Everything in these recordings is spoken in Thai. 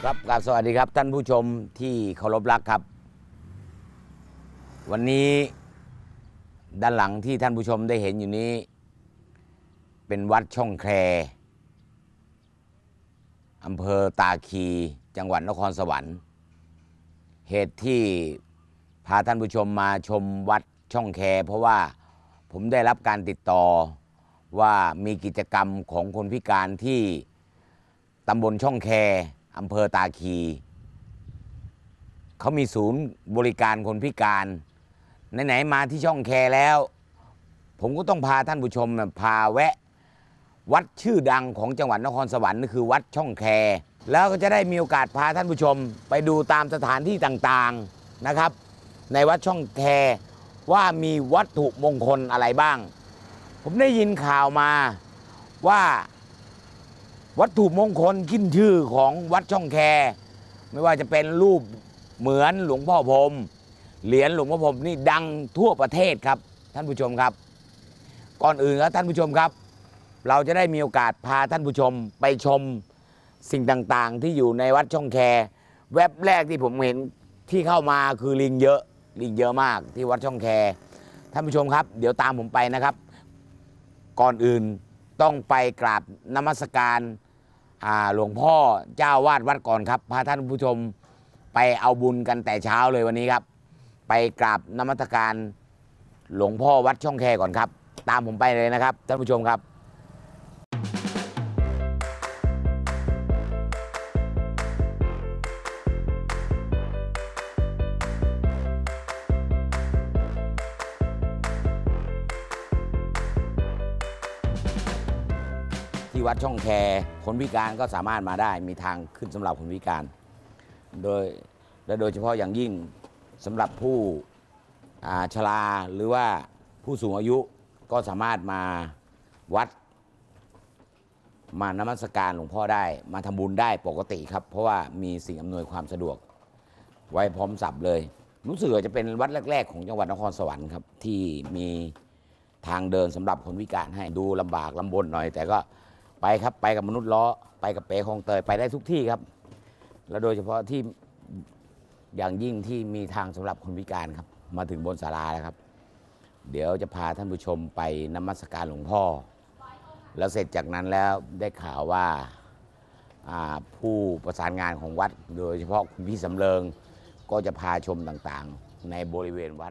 ครับสวัสดีครับท่านผู้ชมที่เคารพรักครับวันนี้ด้านหลังที่ท่านผู้ชมได้เห็นอยู่นี้เป็นวัดช่องแคอำเภอตาคีจังหวัดนครสวรรค์เหตุที่พาท่านผู้ชมมาชมวัดช่องแคเพราะว่าผมได้รับการติดต่อว่ามีกิจกรรมของคนพิการที่ตำบลช่องแคอำเภอตาคีเขามีศูนย์บริการคนพิการไหนๆมาที่ช่องแคแล้วผมก็ต้องพาท่านผู้ชมพาแวะวัดชื่อดังของจังหวัดนครสวรรค์คือวัดช่องแคแล้วก็จะได้มีโอกาสพาท่านผู้ชมไปดูตามสถานที่ต่างๆนะครับในวัดช่องแคว่ามีวัตถุมงคลอะไรบ้างผมได้ยินข่าวมาว่าวัตถุมงคลขึ้นชื่อของวัดช่องแคไม่ว่าจะเป็นรูปเหมือนหลวงพ่อพรหมเหรียญหลวงพ่อพรหมนี่ดังทั่วประเทศครับท่านผู้ชมครับก่อนอื่นครับท่านผู้ชมครับเราจะได้มีโอกาสพาท่านผู้ชมไปชมสิ่งต่างๆที่อยู่ในวัดช่องแคแวบแรกที่ผมเห็นที่เข้ามาคือลิงเยอะมากที่วัดช่องแคท่านผู้ชมครับเดี๋ยวตามผมไปนะครับก่อนอื่นต้องไปกราบนมัสการหลวงพ่อเจ้าวาดวัดก่อนครับพาท่านผู้ชมไปเอาบุญกันแต่เช้าเลยวันนี้ครับไปกราบนมัสการหลวงพ่อวัดช่องแคก่อนครับตามผมไปเลยนะครับท่านผู้ชมครับที่วัดช่องแคคนพิการก็สามารถมาได้มีทางขึ้นสำหรับคนพิการโดยเฉพาะอย่างยิ่งสำหรับผู้ชราหรือว่าผู้สูงอายุก็สามารถมาวัดมานมัสการหลวงพ่อได้มาทำบุญได้ปกติครับเพราะว่ามีสิ่งอำนวยความสะดวกไว้พร้อมสับเลยรู้สึกว่าจะเป็นวัดแรกๆของจังหวัดนครสวรรค์ครับที่มีทางเดินสำหรับคนพิการให้ดูลำบากลำบนหน่อยแต่ก็ไปครับไปกับมนุษย์ล้อไปกับเป๋คลองเตยไปได้ทุกที่ครับและโดยเฉพาะที่อย่างยิ่งที่มีทางสำหรับคนพิการครับมาถึงบนศาลาแล้วครับเดี๋ยวจะพาท่านผู้ชมไปนมัสการหลวงพ่อแล้วเสร็จจากนั้นแล้วได้ข่าวว่าผู้ประสานงานของวัดโดยเฉพาะคุณพี่สำเริงก็จะพาชมต่างๆในบริเวณวัด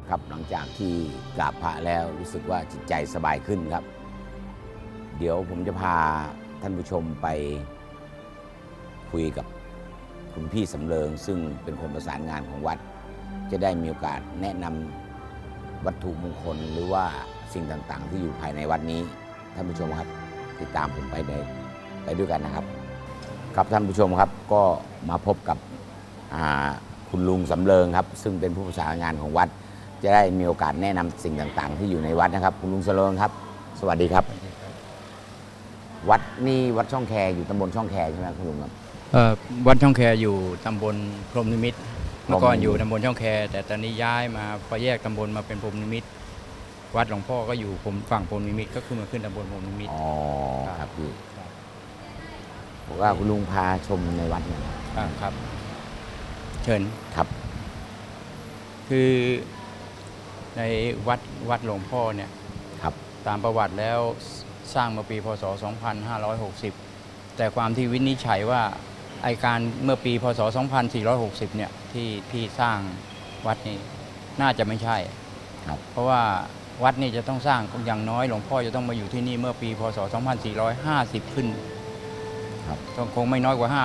ครับหลังจากที่กราบพระแล้วรู้สึกว่าจิตใจสบายขึ้นครับ เดี๋ยวผมจะพาท่านผู้ชมไปคุยกับคุณพี่สำเริงซึ่งเป็นคนประสานงานของวัด จะได้มีโอกาสแนะนำวัตถุมงคลหรือว่าสิ่งต่างๆ ที่อยู่ภายในวัดนี้ท่านผู้ชมครับติดตามผมไปด้วยกันนะครับครับท่านผู้ชมครับก็มาพบกับคุณลุงสำเริงครับซึ่งเป็นผู้ประสานงานของวัดจะได้มีโอกาสแนะนำสิ่งต่างๆ ที่อยู่ในวัดนะครับคุณลุงสำเริงครับสวัสดีครับวัดนี่วัดช่องแคอยู่ตำบลช่องแคใช่ไหมคุณลุงครับวัดช่องแคอยู่ตำบลพรหมนิมิตรเมื่อก่อนอยู่ตำบลช่องแคแต่ตอนนี้ย้ายมาพอแยกตำบลมาเป็นพรหมนิมิตรวัดหลวงพ่อก็อยู่ฝั่งพรหมนิมิตรก็ขึ้นมาขึ้นตำบลพรหมนิมิตรอ๋อครับพี่บอกว่าคุณลุงพาชมในวัดเนี่ยครับเชิญครับคือในวัดหลวงพ่อเนี่ยครับตามประวัติแล้วสร้างเมื่อปีพศ 2560 แต่ความที่วินิจฉัยว่าไอการเมื่อปีพศ 2460 เนี่ยที่สร้างวัดนี้น่าจะไม่ใช่ครับเพราะว่าวัดนี้จะต้องสร้างอย่างน้อยหลวงพ่อจะต้องมาอยู่ที่นี่เมื่อปีพศ 2450 ขึ้นครับคงไม่น้อยกว่า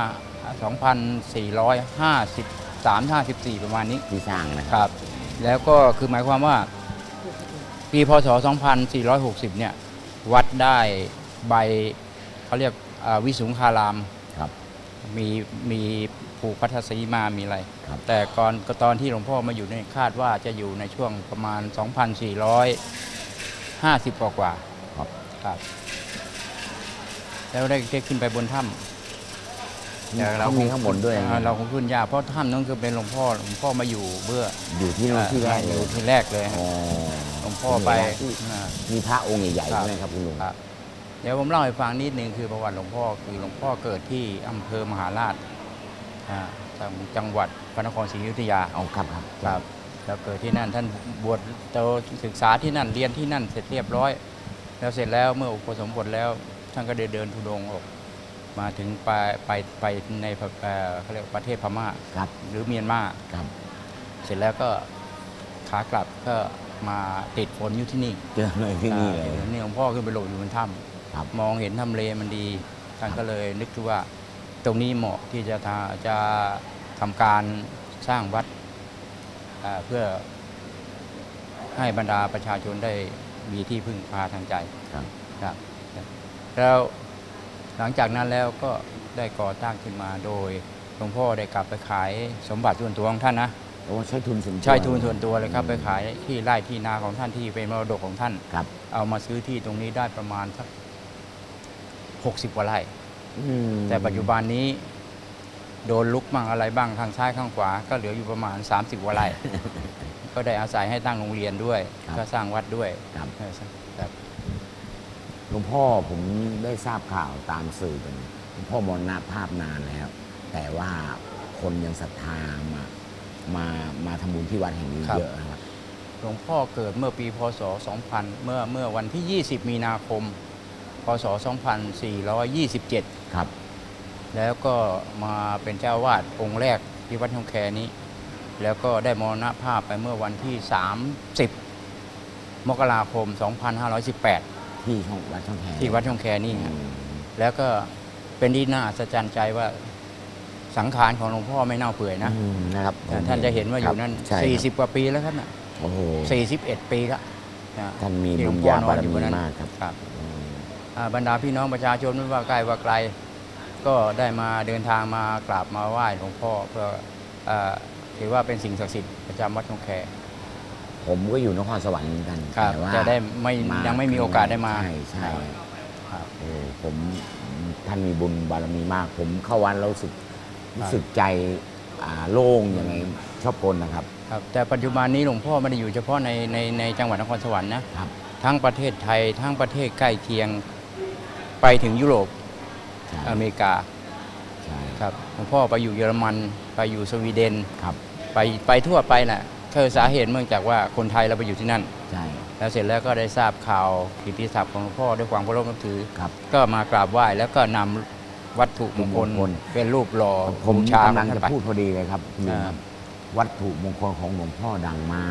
2453-54 ประมาณนี้ที่สร้างนะครับแล้วก็คือหมายความว่าปีพศ 2460 เนี่ยวัดได้ใบเขาเรียกวิสุงคารามครับมีผูกพัทธสีมามีอะไรแต่ตอนที่หลวงพ่อมาอยู่ในคาดว่าจะอยู่ในช่วงประมาณ 2450 กว่าครับแล้วได้ขึ้นไปบนถ้ำเรามีข้างบนด้วยเราคงขึ้นยากเพราะถ้ำนั้นคือเป็นหลวงพ่อมาอยู่เบื่ออยู่ที่นั่นที่แรกอยู่ที่แรกเลยหลวงพ่อไปมีพระองค์ใหญ่ๆใช่ไหมครับคุณลุงเดี๋ยวผมเล่าให้ฟังนิดนึงคือประวัติหลวงพ่อคือหลวงพ่อเกิดที่อำเภอมหาราชจังหวัดพระนครศรีอยุธยาครับแล้วเกิดที่นั่นท่านบวชศึกษาที่นั่นเรียนที่นั่นเสร็จเรียบร้อยแล้วเสร็จแล้วเมื่ออุปสมบทแล้วท่านก็เดินธุดงค์ออกมาถึงไปในเขาเรียกประเทศพม่าหรือเมียนมาเสร็จแล้วก็ขากลับก็มาติดฝนอยู่ที่นี่เจอเลยที่นี่เลยนี่หลวงพ่อขึ้นไปหลบอยู่บนถ้ำมองเห็นทำเลมันดีท่านก็เลยนึกถึงว่าตรงนี้เหมาะที่จะทำการสร้างวัดเพื่อให้บรรดาประชาชนได้มีที่พึ่งพาทางใจครับแล้วหลังจากนั้นแล้วก็ได้ก่อตั้งขึ้นมาโดยหลวงพ่อได้กลับไปขายสมบัติส่วนตัวของท่านนะใช้ทุนส่วนตัวเลยครับไปขายที่ไร่ที่นาของท่านที่เป็นมรดกของท่านเอามาซื้อที่ตรงนี้ได้ประมาณสัก60 กว่าไร่แต่ปัจจุบันนี้โดนลุกบ้างอะไรบ้างทางซ้ายข้างขวาก็เหลืออยู่ประมาณ30 กว่าไร่ก็ได้อาศัยให้ตั้งโรงเรียนด้วยก็สร้างวัดด้วยหลวงพ่อผมได้ทราบข่าวตามสื่อกันหลวงพ่อมรณภาพนานแล้วแต่ว่าคนยังศรัทธามาทำบุญที่วัดแห่งนี้เยอะนะครับหลวงพ่อเกิดเมื่อปีพศ 2000 เมื่อวันที่ 20 มีนาคม พศ 2427 ครับแล้วก็มาเป็นเจ้าวาดองค์แรกที่วัดช่องแคนี้แล้วก็ได้มรณภาพไปเมื่อวันที่ 30 มกราคม 2518 ที่วัดช่องแคนี่แล้วก็เป็นที่น่าอัศจรรย์ใจว่าสังขารของหลวงพ่อไม่เน่าเปื่อยนะครับท่านจะเห็นว่าอยู่นั้น40 กว่าปีแล้วครับน่ะ41 ปีแล้วท่านมีบุญญาบารมีมากครับบรรดาพี่น้องประชาชนไม่ว่าใกล้ว่าไกลก็ได้มาเดินทางมากราบมาไหว้หลวงพ่อเพื่อถือว่าเป็นสิ่งศักดิ์สิทธิ์ประจำวัดช่องแคผมก็อยู่นครสวรรค์เหมือนกันแต่ว่าจะได้ยังไม่มีโอกาสได้มาใช่ผมท่านมีบุญบารมีมากผมเข้าวัดแล้วรู้สึกใจโล่งยังไงชอบคนนะครับแต่ปัจจุบันนี้หลวงพ่อไม่ได้อยู่เฉพาะในจังหวัดนครสวรรค์นะทั้งประเทศไทยทั้งประเทศใกล้เคียงไปถึงยุโรปอเมริกาครับหลวงพ่อไปอยู่เยอรมันไปอยู่สวีเดนไปทั่วไปแหละคือสาเหตุเนื่องจากว่าคนไทยเราไปอยู่ที่นั่นแล้วเสร็จแล้วก็ได้ทราบข่าวกิตติศัพท์ของหลวงพ่อด้วยความเคารพนับถือก็มากราบไหว้แล้วก็นำวัตถุมงคลเป็นรูปหล่อผมกำลังจะพูดพอดีเลยครับวัตถุมงคลของหลวงพ่อดังมาก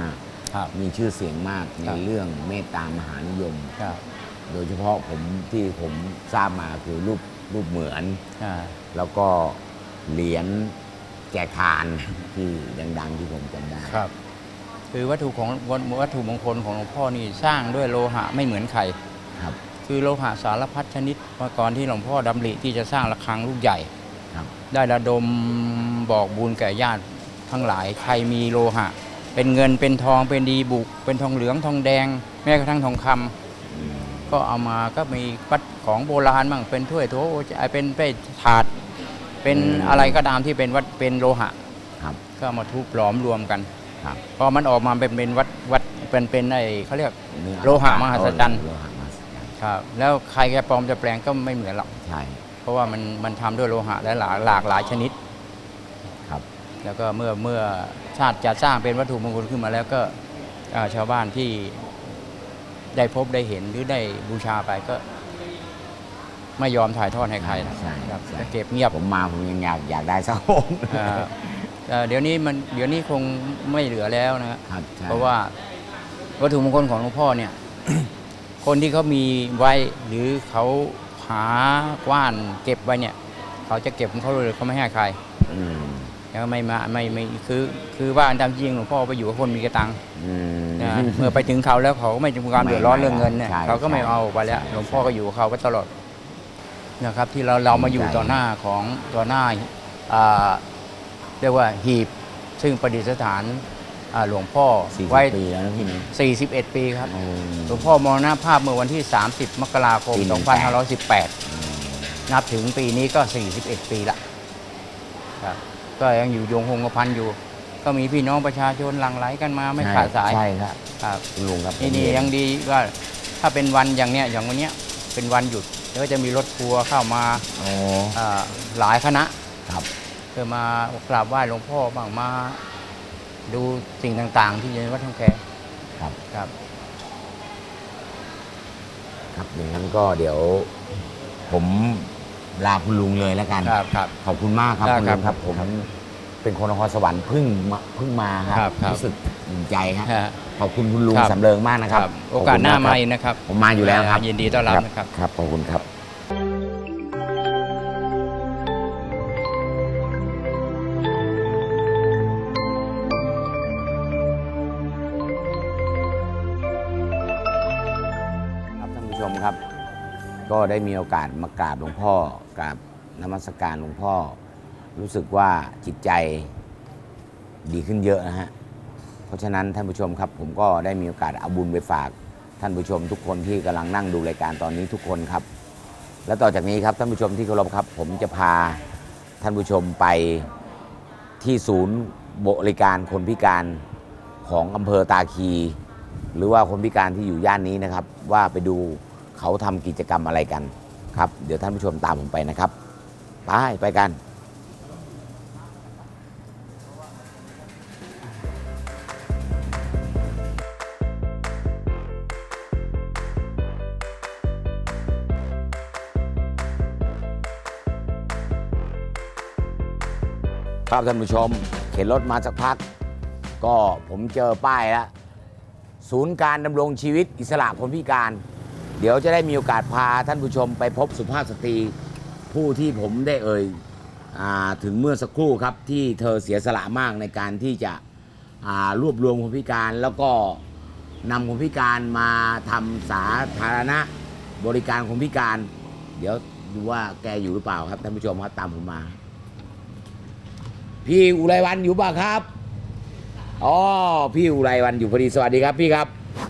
ครับมีชื่อเสียงมากในครับเรื่องเมตตามหานิยมครับโดยเฉพาะที่ผมทราบมาคือรูปเหมือนอ่าแล้วก็เหรียญแจกทานที่ดังๆที่ผมจำได้ครับ คือวัตถุมงคลของหลวงพ่อนี่สร้างด้วยโลหะไม่เหมือนใครครับคือโลหะสารพัดชนิดเมื่อก่อนที่หลวงพ่อดำริที่จะสร้างระฆังลูกใหญ่ครับได้ระดมบอกบุญแก่ญาติทั้งหลายใครมีโลหะ เป็นเงินเป็นทองเป็นดีบุก เป็นทองเหลืองทองแดง แม้กระทั่งทองคำก็เอามาก็มีวัดของโบราณบ้างเป็นถ้วยโถเป็นถาด เป็นอะไรก็ตามที่เป็นวัดเป็นโลหะครับก็เอามาทุบหลอมรวมกันครับพอมันออกมาเป็นวัดเป็นไอ้เขาเรียกเนื้อโลหะมหัศจรรย์โลหะมหัศจรรย์ครับแล้วใครจะปลอมจะแปลงก็ไม่เหมือนหรอกใช่เพราะว่ามันทำด้วยโลหะและหลากหลายชนิดครับแล้วก็เมื่อชาติจะสร้างเป็นวัตถุมงคลขึ้นมาแล้วก็ชาวบ้านที่ได้พบได้เห็นหรือได้บูชาไปก็ ไม่ยอมถ่ายทอดให้ใครนะใช่ครับใช่จะเก็บเงียบผมยังอยากได้สักองค์อ่าเดี๋ยวนี้คงไม่เหลือแล้วนะครับใช่เพราะว่าวัตถุมงคลของหลวงพ่อเนี่ย คนที่เขามีไว้หรือเขาหากว้านเก็บไว้เนี่ย เขาจะเก็บของเขาเลยเขาไม่ให้ใครอืมแล้วไม่คือว่าตามจริงหลวงพ่อไปอยู่กับคนมีกระตังอืมนะเมื่อไปถึงเขาแล้วเขาก็ไม่มีความเดือดร้อนเรื่องเงินเนี่ยใช่เขาก็ไม่ใช่เอาไปแล้วใช่หลวงพ่อก็อยู่กับเขาไปตลอดนะครับ ที่เรามาอยู่ใช่ต่อหน้าอ่าเรียกว่าหีบซึ่งประดิษฐานหลวงพ่อ 40 ไว้ปีแล้วนะพี่นี่ 41 ปีครับโอ้หลวงพ่อมรณภาพเมื่อวันที่ 30 มกราคมปี 2518 นับถึงปีนี้ก็ 41 ปีละครับก็ยังอยู่ยงคงกระพันอยู่ ก็มีพี่น้องประชาชนหลั่งไหลกันมาไม่ขาดสายใช่ครับครับคุณลุงครับนี่ยังดีว่าถ้าเป็นวันอย่างเนี้ยอย่างวันเนี้ยเป็นวันหยุดแล้วก็จะมีรถทัวร์เข้ามาโอ้หลายคณะครับเพื่อมากราบไหว้หลวงพ่อบ้างมาดูสิ่งต่างๆ ที่อยู่ในวัดท่องแคครับครับครับอย่างนั้นก็เดี๋ยวผมลาคุณลุงเลยแล้วกันครับขอบคุณมากครับได้คุณครัลุบงครับ ผมครับเป็นคนนครสวรรค์เพิ่งมาคครัรับบครับรู้สึกดีใจครับฮะขอบคุณคุณลุงครับสำเริงมากนะครับโอกาสหน้าขบคุณมาครับอีกนะครับผมมาอยู่แล้วครับยินดีต้อนรับนะครับครับขอบคุณครับ ครับท่านผู้ชมครับ ก็ได้มีโอกาสมากราบหลวงพ่อกราบนมัสการหลวงพ่อ รู้สึกว่าจิตใจดีขึ้นเยอะนะฮะ เพราะฉะนั้นท่านผู้ชมครับ ผมก็ได้มีโอกาสเอาบุญไปฝาก ท่านผู้ชมทุกคนที่กำลังนั่งดูรายการตอนนี้ทุกคนครับ และต่อจากนี้ครับท่านผู้ชมที่เคารพครับ ผมจะพาท่านผู้ชมไปที่ศูนย์บริการคนพิการของอำเภอตาคี หรือว่าคนพิการที่อยู่ย่านนี้นะครับ ว่าไปดูเขาทำกิจกรรมอะไรกันครับ เดี๋ยวท่านผู้ชมตามผมไปนะครับไปกัน ครับท่านผู้ชมเข็นรถมาสักพัก ก็ผมเจอป้ายแล้วศูนย์การดำรงชีวิตอิสระคนพิการ เดี๋ยวจะได้มีโอกาสพาท่านผู้ชมไปพบสุภาพสตรีผู้ที่ผมได้ถึงเมื่อสักครู่ครับ ที่เธอเสียสละมากในการที่จะรวบรวมคนพิการ แล้วก็นำคนพิการมาทำสาธารณะบริการคนพิการ เดี๋ยวดูว่าแกอยู่หรือเปล่าครับท่านผู้ชมครับตามผมมา พี่อุไรวันอยู่ป่ะครับ อ๋อ พี่อุไรวันอยู่พอดี สวัสดีครับพี่ครับ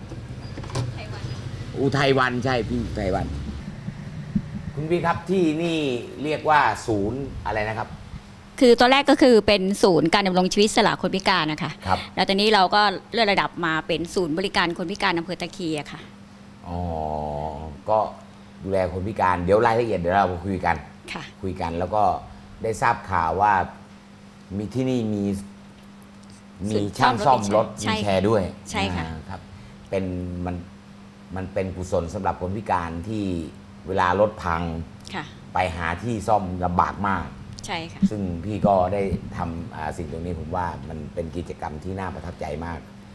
อุทัยวันใช่พี่อุทัยวัน คุณพี่ครับที่นี่เรียกว่าศูนย์อะไรนะครับคือตอนแรกก็คือเป็นศูนย์การดำรงชีวิตอิสระคนพิการนะคะครับแล้วตอนนี้เราก็เลื่อนระดับมาเป็นศูนย์บริการคนพิการอำเภอตะคีอะค่ะอ๋อ ก็ดูแลคนพิการ เดี๋ยวรายละเอียดเดี๋ยวเราคุยกันค่ะแล้วก็ได้ทราบข่าวว่ามีที่นี่มีช่างซ่อมรถใช่วีลแชร์ด้วยใช่ค่ะครับเป็นมันเป็นกุศลสำหรับคนพิการที่เวลารถพังค่ะไปหาที่ซ่อมลำบากมากใช่ค่ะซึ่งพี่ก็ได้ทำสิ่งตรงนี้ผมว่ามันเป็นกิจกรรมที่น่าประทับใจมากค่ะ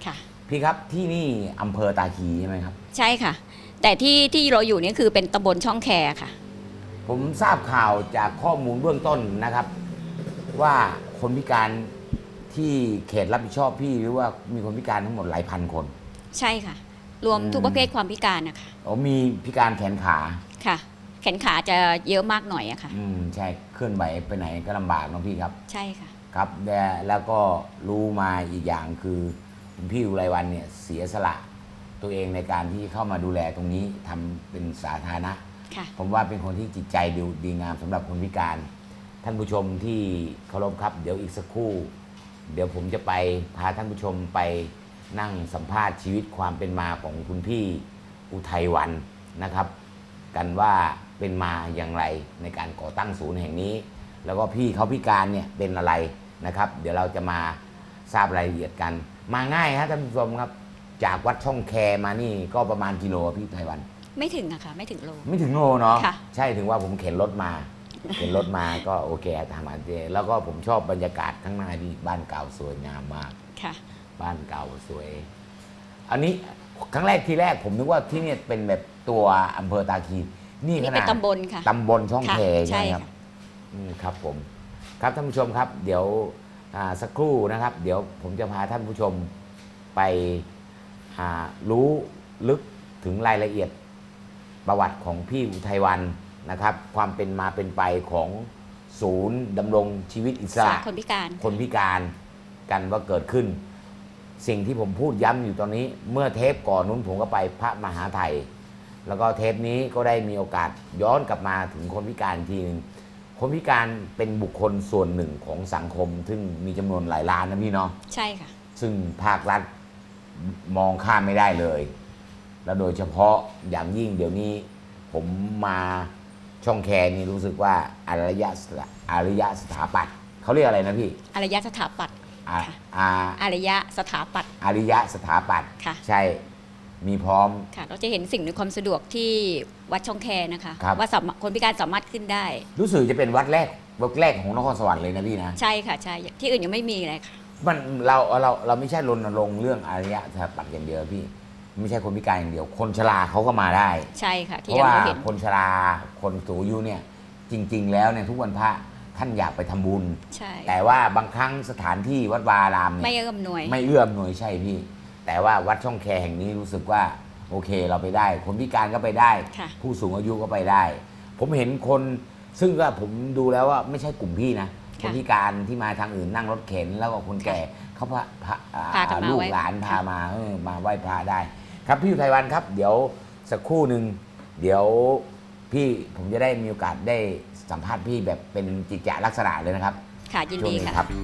พี่ครับที่นี่อำเภอตาคีใช่ไหมครับใช่ค่ะ แต่ที่เราอยู่นี่คือเป็นตำบลช่องแคค่ะผมทราบข่าวจากข้อมูลเบื้องต้นนะครับ ว่าคนพิการที่เขตรับผิดชอบพี่หรือว่ามีคนพิการทั้งหมดหลายพันคนใช่ค่ะ รวมทุกประเภทความพิการนะคะอ๋อมีพิการแขนขาค่ะ แขนขาจะเยอะมากหน่อยอะค่ะใช่เคลื่อนไหวไปไหนก็ลำบากน้องพี่ครับใช่ค่ะครับแล้วก็รู้มาอีกอย่างคือคุณพี่อุไรวันเนี่ยเสียสละตัวเองในการที่เข้ามาดูแลตรงนี้ทำเป็นสาธารณะค่ะผมว่าเป็นคนที่จิตใจดีงามสำหรับคนพิการ ท่านผู้ชมที่เคารพครับ เดี๋ยวอีกสักครู่ เดี๋ยวผมจะไปพาท่านผู้ชมไปนั่งสัมภาษณ์ชีวิตความเป็นมาของคุณพี่อุทัยวันนะครับ กันว่าเป็นมาอย่างไรในการก่อตั้งศูนย์แห่งนี้ แล้วก็พี่เขาพิการเนี่ยเป็นอะไรนะครับ เดี๋ยวเราจะมาทราบรายละเอียดกัน มาง่ายฮะท่านผู้ชมครับ จากวัดช่องแคมานี่ก็ประมาณกิโลพี่อุทัยวันไม่ถึงอะค่ะ ไม่ถึงโลไม่ถึงโลเนาะค่ะใช่ถึงว่าผมเข็นรถมา เข็นรถมาก็โอเคทำอาเจแล้วก็ผมชอบบรรยากาศข้างหน้าดีบ้านเก่าสวยงามมากค่ะบ้านเก่าสวย อันนี้ครั้งแรกทีแรกผมนึกว่าที่นี่เป็นแบบตัวอำเภอตาคีนี่ขนี่นาเป็นดตำบลค่ะตำบลช่องแคค่ะใช่ไหมครับใช่ค่ะครับผมครับท่านผู้ชมครับ เดี๋ยวสักครู่นะครับ เดี๋ยวผมจะพาท่านผู้ชมไปรู้ลึกถึงรายละเอียดประวัติของพี่อุทัยวันนะครับ ความเป็นมาเป็นไปของศูนย์ดำรงชีวิตอิสระคนพิการคนพิการกันว่าเกิดขึ้น สิ่งที่ผมพูดย้ำอยู่ตอนนี้ เมื่อเทปก่อนนู้นผมก็ไปพระมหาไทย แล้วก็เทปนี้ก็ได้มีโอกาสย้อนกลับมาถึงคนพิการทีนึงคนพิการเป็นบุคคลส่วนหนึ่งของสังคม ซึ่งมีจำนวนหลายล้านนะพี่เนาะใช่ค่ะซึ่งภาครัฐมองข้ามไม่ได้เลย แล้วโดยเฉพาะอย่างยิ่งเดี๋ยวนี้ผมมาช่องแคนี่รู้สึกว่าอารยสถาปัตย์เขาเรียกอะไรนะพี่อารยสถาปัตย์อ่าค่ะอ่าอารยสถาปัตย์อารยสถาปัตย์ค่ะใช่มีพร้อมค่ะ เราจะเห็นสิ่งในความสะดวกที่วัดช่องแคนะคะครับว่าคนพิการสามารถขึ้นได้รู้สึกจะเป็นวัดแรกของนครสวรรค์เลยนะพี่นะใช่ค่ะ ใช่ ที่อื่นยังไม่มีเลยค่ะมันเราไม่ใช่รณรงค์เรื่องอารยสถาปัตย์อย่างเดียวพี่ไม่ใช่คนพิการอย่างเดียว คนชราเขาก็มาได้ใช่ค่ะเพที่ราะว่าเราเห็นคนชราคนสูงอายุเนี่ยจริง ๆ แล้วเนี่ยทุกวันพระท่านอยากไปทำบุญใช่แต่ว่าบางครั้งสถานที่วัดวาอารามเนี่ยไม่เอื้อมหน่วยไม่เอื้อมหน่วยใช่พี่ แต่ว่าวัดช่องแคแห่งนี้รู้สึกว่าโอเคเราไปได้ คนพิการก็ไปได้ค่ะผู้สูงอายุก็ไปได้ ผมเห็นคนซึ่งก็ผมดูแล้วว่าไม่ใช่กลุ่มพี่นะคนพิการที่มาทางอื่นนั่งรถเข็นแล้วก็คนแก่เขาพากันมาลูกไหว้หลานพาค่ะมามาไหว้พระได้ ครับพี่อุทัยวันครับ เดี๋ยวสักครู่หนึ่งเดี๋ยวพี่ผมจะได้มีโอกาสได้สัมภาษณ์พี่แบบเป็นจิตจลักษณะเลยนะครับค่ะ ยินช่วงดีนี้ค่ะครับ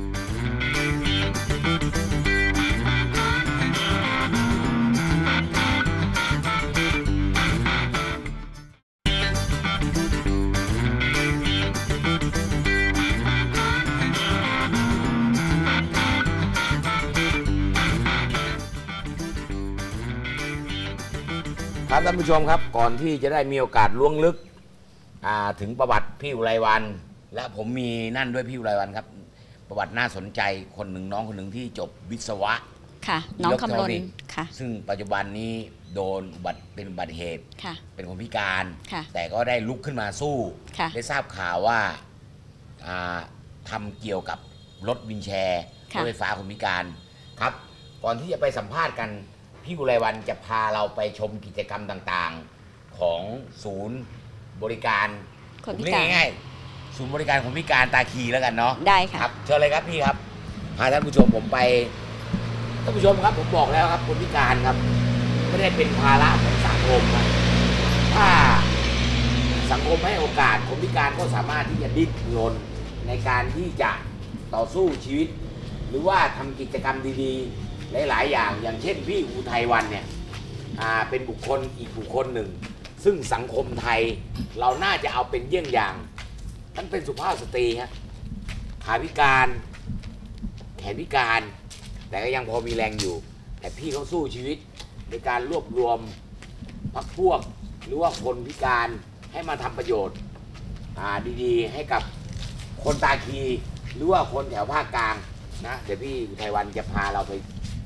ครับท่านผู้ชมครับก่อนที่จะได้มีโอกาสล่วงลึกถึงประวัติพี่อุไรวัน และผมมีนั่นด้วยพี่อุไรวันครับ ประวัติน่าสนใจคนหนึ่งน้องคนหนึ่งที่จบวิศวะค่ะ น้องคำลนอิเล็กทรอนิกส์ค่ะซึ่งปัจจุบันนี้โดนเป็นอุบัติเหตุค่ะเป็นคนพิการค่ะแต่ก็ได้ลุกขึ้นมาสู้ค่ะได้ทราบข่าวว่าทำเกี่ยวกับรถวินแชร์รค่ะถไฟฟ้าคนพิการครับ ก่อนที่จะไปสัมภาษณ์กันพี่อุไรวันจะพาเราไปชมกิจกรรมต่างๆของศูนย์บริการคนพิเรียการกง่ายๆศูนย์บริการคนพิการตาคีแล้วกันเนาะได้ค่ะครับเชิญเลยครับพี่ครับพาท่านผู้ชมผมไปท่านผู้ชมครับผมบอกแล้วครับคนพิการครับ ไม่ได้เป็นภาระของสังคมนะถ้าสังคมให้โอกาสคนพิการก็สามารถที่จะดิ้นรนในการที่จะต่อสู้ชีวิต หรือว่าทำกิจกรรมดีๆหลายๆอย่างอย่างเช่นพี่อุทัยวันเนี่ยเป็นบุคคลอีกบุคคลหนึ่ง ซึ่งสังคมไทยเราน่าจะเอาเป็นเยี่ยงอย่างท่านเป็นสุภาพสตรีฮะขาพิการแขนพิการ แต่ก็ยังพอมีแรงอยู่ แต่พี่เขาสู้ชีวิตในการรวบรวมพรรคพวกหรือว่าคนพิการให้มาทำประโยชน์ดีๆ ให้กับคนตาคีหรือว่าคนแถวภาคกลางนะเดี๋ยวพี่อุทัยวันจะพาเราไป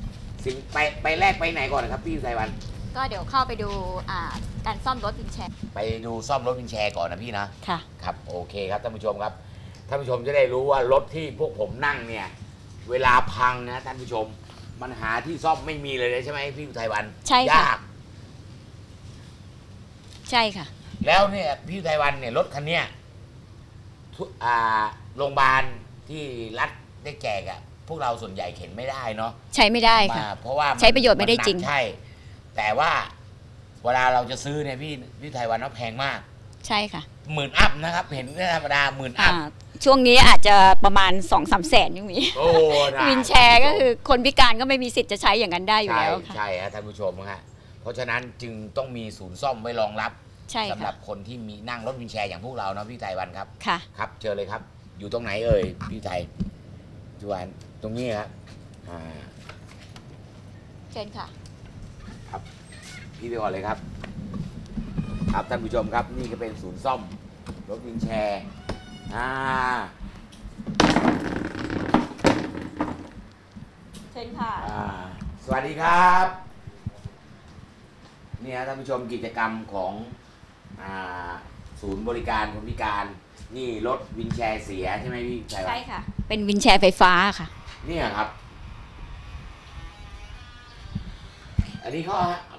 สิ่งไปแรกไปไหนก่อนครับพี่ไทยวันก็เดี๋ยวเข้าไปดูการซ่อมรถวินแชร์ไปดูซ่อมรถวินแชร์ก่อนนะพี่นะค่ะครับโอเคครับท่านผู้ชมครับท่านผู้ชมจะได้รู้ว่ารถที่พวกผมนั่งเนี่ยเวลาพังนะท่านผู้ชมมันหาที่ซ่อมไม่มีเลยใช่ไหมพี่ไทยวันใช่ค่ะยากใช่ค่ะแล้วเนี่ยพี่ไทยวันเนี่ยรถคันเนี้ยโรงพยาบาลที่รัฐได้แจกอะพวกเราส่วนใหญ่เข็นไม่ได้เนาะใช้ไม่ได้ค่ะเพราะว่าใช้ประโยชน์ไม่ได้จริงใช่ แต่ว่าเวลาเราจะซื้อเนี่ยพี่ไทยวันว่าแพงมากใช่ค่ะ 10,000 อัพนะครับเห็นไม่ธรรมดา10,000 อัพช่วงนี้อาจจะประมาณ 2-3 แสนยังมีโอ้ได้วินแชร์ก็คือคนพิการก็ไม่มีสิทธิ์จะใช้อย่างนั้นได้อยู่ใช่แล้วค่ะใช่ฮะท่านผู้ชมฮะเพราะฉะนั้นจึงต้องมีศูนย์ซ่อมไว้รองรับใช่สำหรัค่ะบคนที่มีนั่งรถวินแชร์อย่างพวกเราเนาะพี่ไทยวันครับค่ะครับเจอเลยครับ อยู่ตรงไหนเอ่ยพี่ไทยจวนตรงนี้ครับาเชิญค่ะครับพี่ไปก่อนเลยครับ ครับท่านผู้ชมครับนี่ก็เป็นศูนย์ซ่อมรถวินแชร์เชิญค่ะสวัสดีครับเนี่ยท่านผู้ชมกิจกรรมของศูนย์บริการคนพิการนี่รถวินแชร์เสียใช่ไหมพี่ชัยวัฒน์ใช่ค่ะ เป็นวินแชร์ไฟฟ้าค่ะเนี่ยครับ อันนี้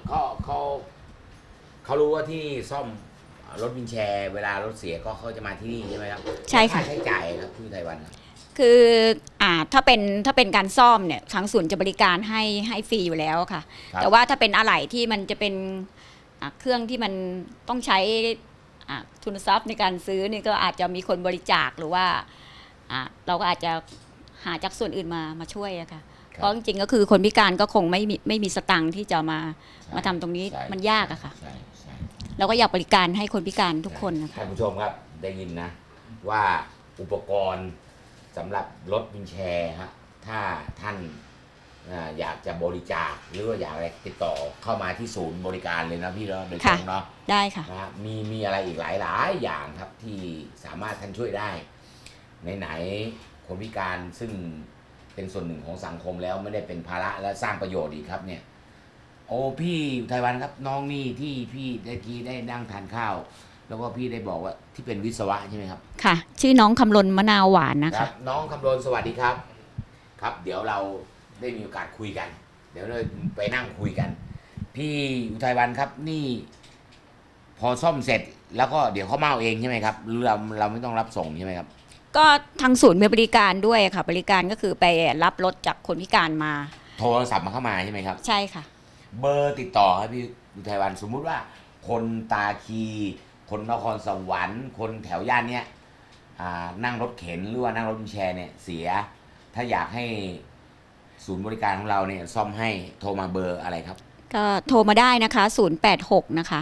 เขารู้ว่าที่ซ่อมรถวินแชร์ เวลารถเสียก็เขาจะมาที่นี่ใช่ไหมครับใช่ค่ะค่าใช้จ่ายครับพี่ไทยวันครับคือถ้าเป็นการซ่อมเนี่ยทางศูนย์จะบริการให้ฟรีอยู่แล้วค่ะครับแต่ว่าถ้าเป็นอะไหล่ที่มันจะเป็นเครื่องที่มันต้องใช้ทุนทรัพย์ในการซื้อนี่ก็อาจจะมีคนบริจาคหรือว่าเราก็อาจจะหาจากส่วนอื่นมาช่วยอะค่ะ เพราะจริงๆก็คือคนพิการก็คงไม่มีสตังค์ที่จะมาทำตรงนี้ใช่มันยากอะค่ะใช่เราก็อยากบริการให้คนพิการทุกคนนะคะท่านผู้ชมครับได้ยินนะ ว่าอุปกรณ์สำหรับรถวินแชร์ฮะถ้าท่านอยากจะบริจาคหรือว่าอยากอะไรติดต่อเข้ามาที่ศูนย์บริการเลยนะพี่เนาะโดยตรงเนาะได้ค่ะนะฮะมีอะไรอีกหลายอย่างครับที่สามารถท่านช่วยได้ไหนๆคนพิการซึ่งเป็นส่วนหนึ่งของสังคมแล้วไม่ได้เป็นภาระและสร้างประโยชน์อีกครับเนี่ยโอ้พี่ไทยวันครับน้องนี่ที่พี่ได้นั่งทานข้าว แล้วก็พี่ได้บอกว่าที่เป็นวิศวะใช่ไหมครับค่ะ ชื่อน้องคำลนมะนาวหวานนะครัคะบน้องคำรณสวัสดีครับครับ เดี๋ยวเราได้มีโอกาสคุยกัน เดี๋ยวเราไปนั่งคุยกัน พี่อุทัยวันครับนี่ พอซ่อมเสร็จแล้วก็เดี๋ยวเขามาเอาเองใช่ไหมครับหรือเราไม่ต้องรับส่งใช่ไหมครับก็ทางศูนย์มีบริการด้วยค่ะ บริการก็คือไปรับรถจากคนพิการมาโทรศัพท์มาเข้ามาใช่ไหมครับใช่ค่ะเบอร์ติดต่อครับพี่อุทัยวันสมมุติว่า คนตาคีคนนครสวรรค์คนแถวย่านเนี้ยนั่งรถเข็นหรือว่านั่งรถวินแชร์เนี่ยเสีย ถ้าอยากให้ศูนย์บริการของเราเนี่ยซ่อมให้โทรมาเบอร์อะไรครับก็โทรมาได้นะคะ 086 นะคะ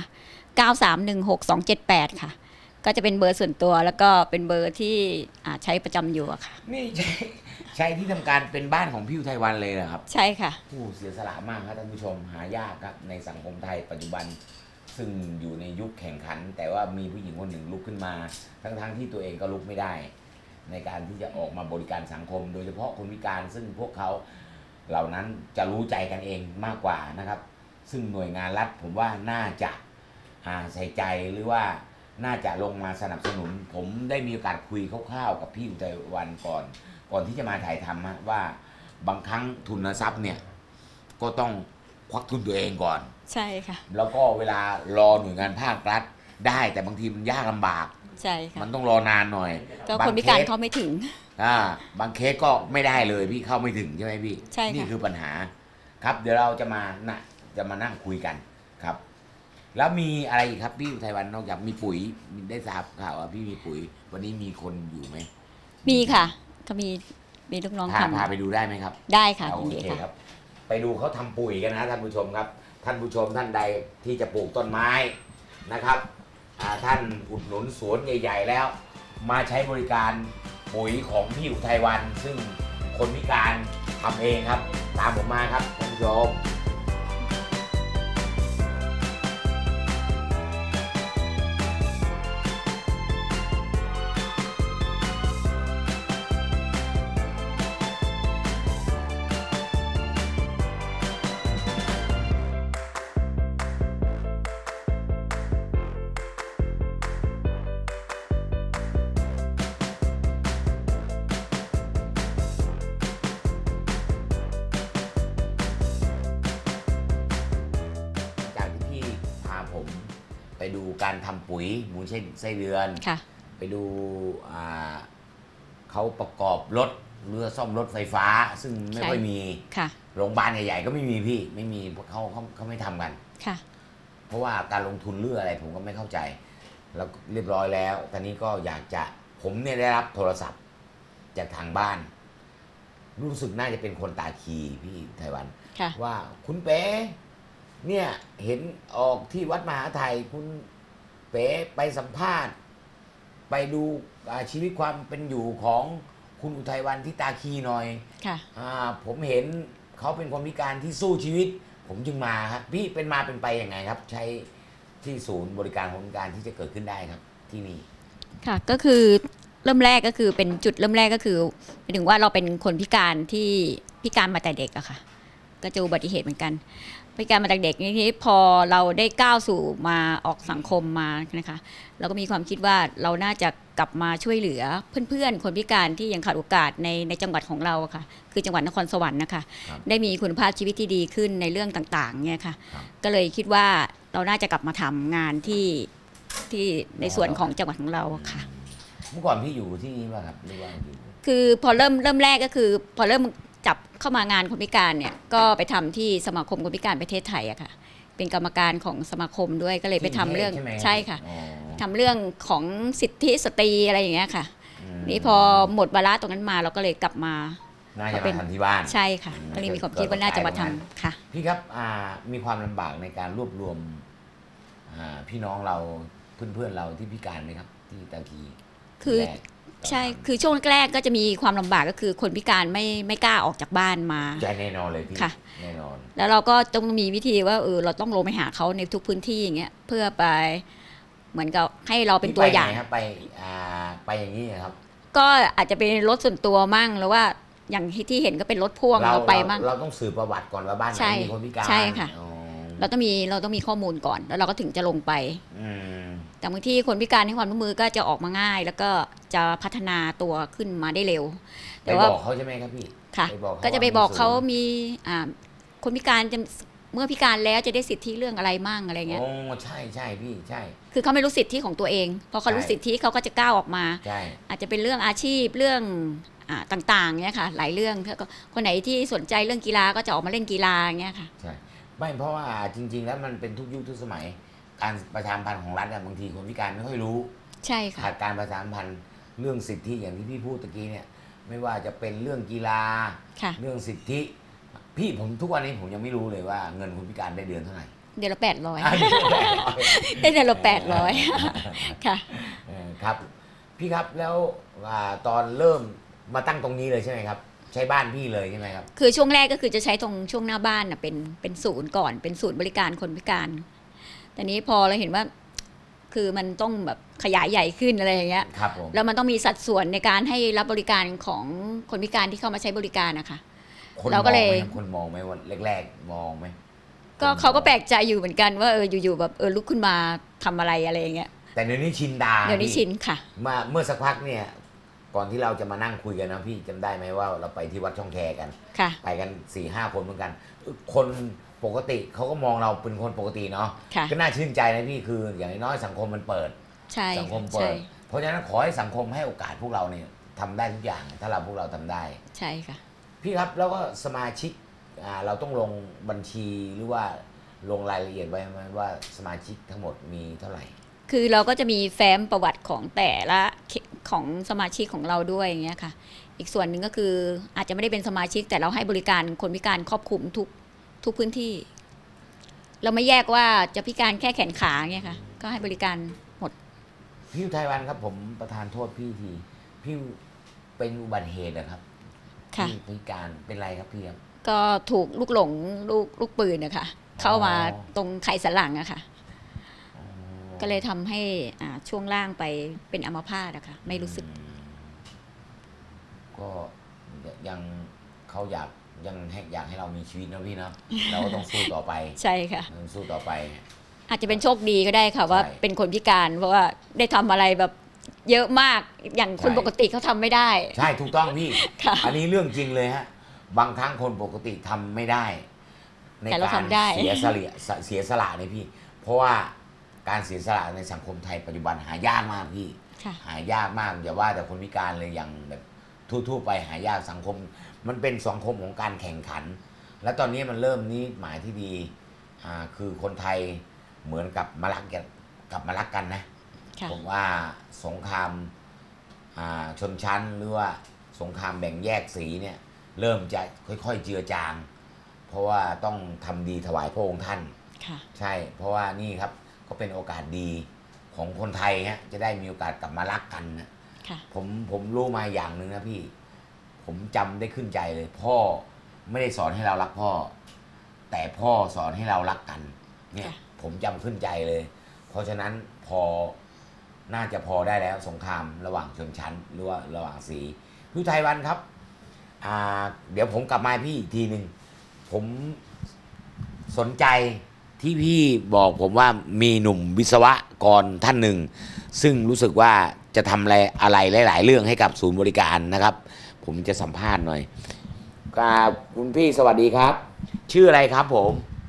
9316278 ค่ะ ก็จะเป็นเบอร์ส่วนตัวแล้วก็เป็นเบอร์ที่ใช้ประจำอยู่อะค่ะนี่ใช้ที่ทำการเป็นบ้านของพี่อุทัยวันเลยนะครับใช่ค่ะผู้เสียสละมากครับท่านผู้ชมหายากครับในสังคมไทยปัจจุบัน ซึ่งอยู่ในยุคแข่งขัน แต่ว่ามีผู้หญิงคนหนึ่งลุกขึ้นมา ทั้งที่ตัวเองก็ลุกไม่ได้ ในการที่จะออกมาบริการสังคม โดยเฉพาะคนพิการซึ่งพวกเขาเหล่านั้นจะรู้ใจกันเองมากกว่านะครับ ซึ่งหน่วยงานรัฐผมว่าน่าจะใส่ใจหรือว่าน่าจะลงมาสนับสนุน ผมได้มีโอกาสคุยคร่าวๆกับพี่อุทัยวันก่อนที่จะมาถ่ายทำว่าบางครั้งทุนทรัพย์เนี่ยก็ต้องควักทุนตัวเองก่อนใช่ค่ะแล้วก็เวลารอหน่วยงานภาครัฐได้แต่บางทีมันยากลำบากใช่ค่ะมันต้องรอนานหน่อยก็บงคนพิการเคสเขาไม่ถึงบางเคสก็ไม่ได้เลยพี่เข้าไม่ถึงใช่ไหมพี่ใช่ค่ะนี่คือปัญหาครับ เดี๋ยวเราจะมานั่งคุยกันครับ แล้วมีอะไรอีกครับพี่อุทัยวันนอกจากมีปุ๋ยได้ทราบข่าวว่าพี่มีปุ๋ย วันนี้มีคนอยู่ไหมมีค่ะ ก็มีลูกน้องพาไปทำดูได้ไหมครับได้ค่ะโอยินดีเคค่ะครับ ไปดูเขาทำปุ๋ยกันนะท่านผู้ชมครับ ท่านผู้ชมท่านใดที่จะปลูกต้นไม้นะครับท่านอุดหนุนสวนใหญ่ ๆ แล้ว มาใช้บริการปุ๋ยของพี่อุทัยวัน ซึ่งคนพิการทำเองครับ ตามผมมาครับท่านผู้ชมผมไปดูการทำปุ๋ยมูลไส้เดือนค่ะไปดูเขาประกอบรถเรือซ่อมรถไฟฟ้า ซึ่งไม่ค่อยมีค่ะโรงพยาบาลใหญ่ๆก็ไม่มีพี่ไม่มีเขาไม่ทำกันค่ะเพราะว่าการลงทุนเรื่องอะไรผมก็ไม่เข้าใจ แล้วเรียบร้อยแล้วตอนนี้ก็อยากจะผมเนี่ยได้รับโทรศัพท์จากทางบ้าน รู้สึกน่าจะเป็นคนตาคีพี่ไทยวันค่ะว่าคุณเป๋เนี่ยเห็นออกที่วัดมหาไทยคุณเป๋ไปสัมภาษณ์ ไปดูชีวิตความเป็นอยู่ของคุณอุทัยวันที่ตาคีหน่อยค่ะผมเห็นเขาเป็นคนพิการที่สู้ชีวิต ผมจึงมาครับพี่เป็นมาเป็นไปยังไงครับ ใช้ที่ศูนย์บริการคนพิการที่จะเกิดขึ้นได้ครับที่นี่ค่ะก็คือเริ่มแรกก็คือเป็นจุดเริ่มแรกก็คือหมายถึงว่าเราเป็นคนพิการที่พิการมาแต่เด็กอะค่ะก็เจออุบัติเหตุเหมือนกันพิการมาแต่เด็กนี้พอเราได้ก้าวสู่มาออกสังคมมานะคะเราก็มีความคิดว่าเราน่าจะกลับมาช่วยเหลือเพื่อนๆคนพิการที่ยังขาดโอกาสในจังหวัดของเราค่ะคือจังหวัดนครสวรรค์นะคะครับได้มีคุณภาพชีวิตที่ดีขึ้นในเรื่องต่างๆเนี่ยค่ะครับ ก็ก็เลยคิดว่าเราน่าจะกลับมาทำงานที่ในส่วนของจังหวัดของเราค่ะเมื่อก่อนพี่อยู่ที่นี่ป่ะครับหรือว่าอยู่คือพอเริ่มแรกก็คือ พอเริ่มจับเข้ามางานคนพิการเนี่ยก็ไปทำที่สมาคมคนพิการประเทศไทยอะค่ะ เป็นกรรมการของสมาคมด้วยก็เลยไปทำเรื่องที่กรุทพใช่ค่ะอ๋อทำเรื่องของสิทธิสตรีอะไรอย่างเงี้ยค่ะ นี่พอหมดวาระตรงนั้นมาเราก็เลยกลับมาน่าจะมาทำที่บ้านใช่ค่ะก็เลยมีความคิดว่าน่าจะมาทำค่ะพี่ครับมีความลำบากในการรวบรวมพี่น้องเราเพื่อนๆเราที่พิการไหมครับ ที่ตาคีคือแรกใช่คือช่วงแรกๆก็จะมีความลำบากก็คือคนพิการไม่กล้าออกจากบ้านมาใจแน่นอนเลยพี่ค่ะแน่นอนแล้วเราก็ต้องมีวิธีว่าเราต้องลงไปหาเขาในทุกพื้นที่อย่างเงี้ยเพื่อไปเหมือนกับให้เราเป็นตัวอย่างพี่ไปไหนครับไปอย่างนี้ครับก็อาจจะเป็นรถส่วนตัวมั่งหรือว่าอย่างที่เห็นก็เป็นรถพ่วงเราไปมั่งเราต้องสืบประวัติก่อนว่าบ้านไหนใช่มีคนพิการใช่ค่ะอ๋อเราต้องมีข้อมูลก่อน แล้วเราก็ถึงจะลงไปอืมแต่บางที่คนพิการให้ความร่วมมือก็จะออกมาง่าย แล้วก็จะพัฒนาตัวขึ้นมาได้เร็วไปแต่บว่าอกเขาใช่ไหมครับพี่ค่ะไปบอกเขาก็จะไปบอกเขาว่ามีมีคนพิการจะเมื่อพิการแล้วจะได้สิทธิเรื่องอะไรมั่งอะไรเงี้ยโอ้ใช่ใช่พี่ใช่คือเขาไม่รู้สิทธิของตัวเองพอเขารู้ใช่สิทธิเขาก็จะก้าวออกมาใช่อาจจะเป็นเรื่องอาชีพเรื่องต่างๆเนี่ยค่ะหลายเรื่องถ้าก็คนไหนที่สนใจเรื่องกีฬาก็จะออกมาเล่นกีฬาอย่างเงี้ยค่ะใช่ไม่เพราะว่าจริง ๆ แล้วมันเป็นทุกยุคทุกสมัย การประชาสัมพันธ์ของรัฐบางทีคนพิการไม่ค่อยรู้ใช่ค่ะขาดการประชาสัมพันธ์เรื่องสิทธิอย่างที่พี่พูดตะกี้เนี่ยไม่ว่าจะเป็นเรื่องกีฬาค่ะเรื่องสิทธิพี่ผมทุกวันนี้ผมยังไม่รู้เลยว่าเงินคนพิการได้เดือนเท่าไหร่เดือนละ800 อ่ะได้เดือนละ800 ค่ะครับ พี่ครับแล้วตอนเริ่มมาตั้งตรงนี้เลยใช่ไหมครับ ใช้บ้านพี่เลยใช่ไหมครับคือช่วงแรกก็คือจะใช้ตรงช่วงหน้าบ้านเป็นศูนย์ก่อนเป็นศูนย์บริการคนพิการแต่นี้พอเราเห็นว่าคือมันต้องแบบขยายใหญ่ขึ้นอะไรอย่างเงี้ยครับผมแล้วมันต้องมีสัดส่วนในการให้รับบริการของคนพิการที่เข้ามาใช้บริการนะคะคนเราก็เลยคนมองไหมวันแรกๆมองไหมก็เขาก็แปลกใจอยู่เหมือนกันว่าอยู่ๆแบบลุกขึ้นมาทำอะไรอะไรอย่างเงี้ยแต่เดี๋ยวนี้ชินตาเดี๋ยวนี้พี่ชินค่ะเมื่อสักพักเนี่ย ก่อนที่เราจะมานั่งคุยกันนะพี่จำได้ไหมว่าเราไปที่วัดช่องแคกันค่ะไปกัน4-5 คนเหมือนกัน คนปกติเขาก็มองเราเป็นคนปกติเนาะค่ะก็น่าชื่นใจนะพี่คืออย่างน้อยๆสังคมมันเปิดใช่สังคมค่ะเปิใช่ด เพราะฉะนั้นขอให้สังคมให้โอกาสพวกเราเนี่ยทำได้ทุกอย่าง ถ้าพวกเราทำได้ใช่ค่ะพี่ครับแล้วก็สมาชิกเราต้องลงบัญชีหรือว่าลงรายละเอียดไว้ไหมว่าสมาชิกทั้งหมดมีเท่าไหร่คือเราก็จะมีแฟ้มประวัติของแต่ละของสมาชิกของเราด้วยอย่างเงี้ยค่ะ อีกส่วนหนึ่งก็คืออาจจะไม่ได้เป็นสมาชิกแต่เราให้บริการคนพิการครอบคลุมทุกพื้นที่ เราไม่แยกว่าจะพิการแค่แขนขาเงี้ยค่ะ ก็ให้บริการหมดพี่ไทยวันครับผมประธานโทษพี่ทีพี่เป็นอุบัติเหตุนะครับค่ะพี่พิการเป็นไรครับพี่ครับก็ถูกลูกหลงลูกปืนนะคะเข้ามาอ๋อตรงไขสันหลังอะค่ะอ๋อก็เลยทำให้ช่วงล่างไปเป็นอัมพาตอะค่ะไม่รู้สึกก็ยังเขาอยากให้เรามีชีวิตนะพี่เนาะ เราก็ต้องสู้ต่อไปใช่ค่ะต้องสู้ต่อไปอาจจะเป็นโชคดีก็ได้ค่ะว่าใช่เป็นคนพิการ เพราะว่าได้ทำอะไรแบบเยอะมากอย่างคนใช่ปกติเขาทำไม่ได้ใช่ถูกต้องพี่ค่ะอันนี้เรื่องจริงเลยฮะ บางครั้งคนปกติทำไม่ได้ ในแต่เราการทำได้เสียสละเนี่ยพี่ เพราะว่าการเสียสละในสังคมไทยปัจจุบันหายากมากพี่ค่ะหายากมากอย่าว่าแต่คนพิการเลยอย่างแบบทั่วๆไปหายากสังคม มันเป็นสังคมของการแข่งขัน และตอนนี้มันเริ่มนี้หมายที่ดีคือคนไทยเหมือนกับมารักกันกลับมารักกันนะค่ะผมว่าสงครามชนชั้นหรือว่าสงครามแบ่งแยกสีเนี่ยเริ่มจะค่อยๆเจือจาง เพราะว่าต้องทำดีถวายพระองค์ท่านค่ะใช่เพราะว่านี่ครับก็เป็นโอกาสดีของคนไทยฮะจะได้มีโอกาสกลับมารักกันนะค่ะผมรู้มาอย่างหนึ่งนะพี่ ผมจำได้ขึ้นใจเลย พ่อไม่ได้สอนให้เรารักพ่อ แต่พ่อสอนให้เรารักกันเนี่ยค่ะผมจำขึ้นใจเลย เพราะฉะนั้นพอน่าจะพอได้แล้วสงครามระหว่างชนชั้นหรือว่าระหว่างสีพี่ไทยวันครับเดี๋ยวผมกลับมาพี่อีกทีหนึ่งผมสนใจที่พี่บอกผมว่ามีหนุ่มวิศวกรท่านหนึ่ง ซึ่งรู้สึกว่าจะทำอะไรหลายๆเรื่องให้กับศูนย์บริการนะครับ ผมจะสัมภาษณ์หน่อยคุณพี่สวัสดีครับ ชื่ออะไรครับผม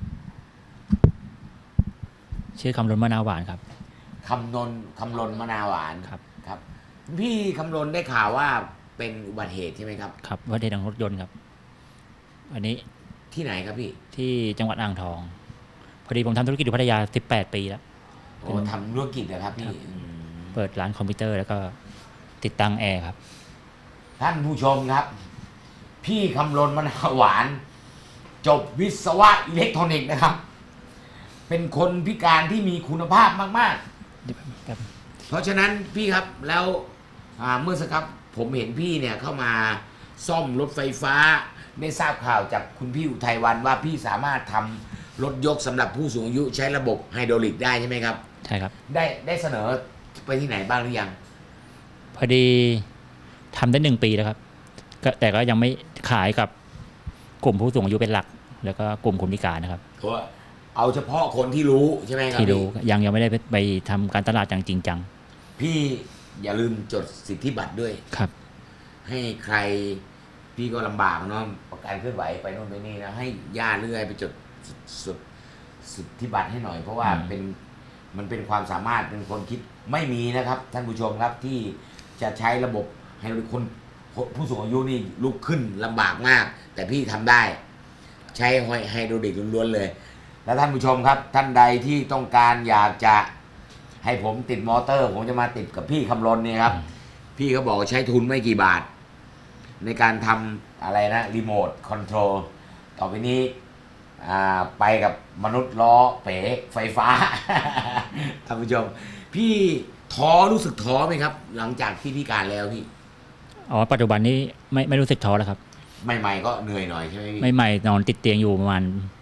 ชื่อคำรณมะนาวหวานครับคำลนมะนาวหวานครับครับพี่คำลนได้ข่าวว่าเป็นอุบัติเหตุใช่ไหมครับครับวัดเดชทางรถยนต์ครับ อันนี้ที่ไหนครับพี่ที่จังหวัดอ่างทอง พอดีผมทำธุรกิจอยู่พัทยา 18 ปีแล้วโอ้ทำธุรกิจนะครับพี่ครับอืมเปิดร้านคอมพิวเตอร์แล้วก็ติดตั้งแอร์ครับท่านผู้ชมครับ พี่คำลนมะนาวหวาน จบวิศวะอิเล็กทรอนิกส์นะครับ เป็นคนพิการที่มีคุณภาพมากๆ เพราะฉะนั้นพี่ครับแล้วเมื่อสักครับผมเห็นพี่เนี่ยเข้ามาซ่อมรถไฟฟ้าได้ทราบข่าวจากคุณพี่อุทัยวันว่าพี่สามารถทำรถยกสำหรับผู้สูงอายุใช้ระบบไฮดรอลิกได้ใช่ไหมครับใช่ครับได้เสนอไปที่ไหนบ้างหรือยังพอดีทำได้1 ปีแล้วครับแต่ก็ยังไม่ขายกับกลุ่มผู้สูงอายุเป็นหลัก แล้วก็กลุ่มคนพิการนะครับเพราะว่าเอาเฉพาะคนที่รู้ใช่ไหมครับที่รู้ยังไม่ได้ไปทำการตลาดอย่างจริงจังพี่อย่าลืมจดสิทธิบัตรด้วยครับให้ใครพี่ก็ลำบากเนาะประกันเคลื่อนไหวไปโน่นไปนี่นะให้ญาติเรื่อยไปจดสิทธิบัตรให้หน่อย เพราะว่ามันเป็นความสามารถเป็นคนคิดไม่มีนะครับ ท่านผู้ชมครับที่จะใช้ระบบให้คนผู้สูงอายุนี่ลุกขึ้นลำบากมาก แต่พี่ทำได้ ใช้ไฮดรอลิกล้วนๆเลย แล้วท่านผู้ชมครับ ท่านใดที่ต้องการอยากจะให้ผมติดมอเตอร์ ผมจะมาติดกับพี่คำรณเนี่ยครับ พี่เขาบอกว่าใช้ทุนไม่กี่บาท ในการทำอะไรนะรีโมทคอนโทรลต่อไปนี้ไปกับมนุษย์ล้อเป๋ไฟฟ้า ท่านผู้ชม พี่รู้สึกท้อไหมครับ หลังจากที่พิการแล้วพี่อ๋อ ปัจจุบันนี้ไม่รู้สึกท้อแล้วครับใหม่ๆก็เหนื่อยหน่อยใช่ไหมพี่ใหม่ๆนอนติดเตียงอยู่ประมาณ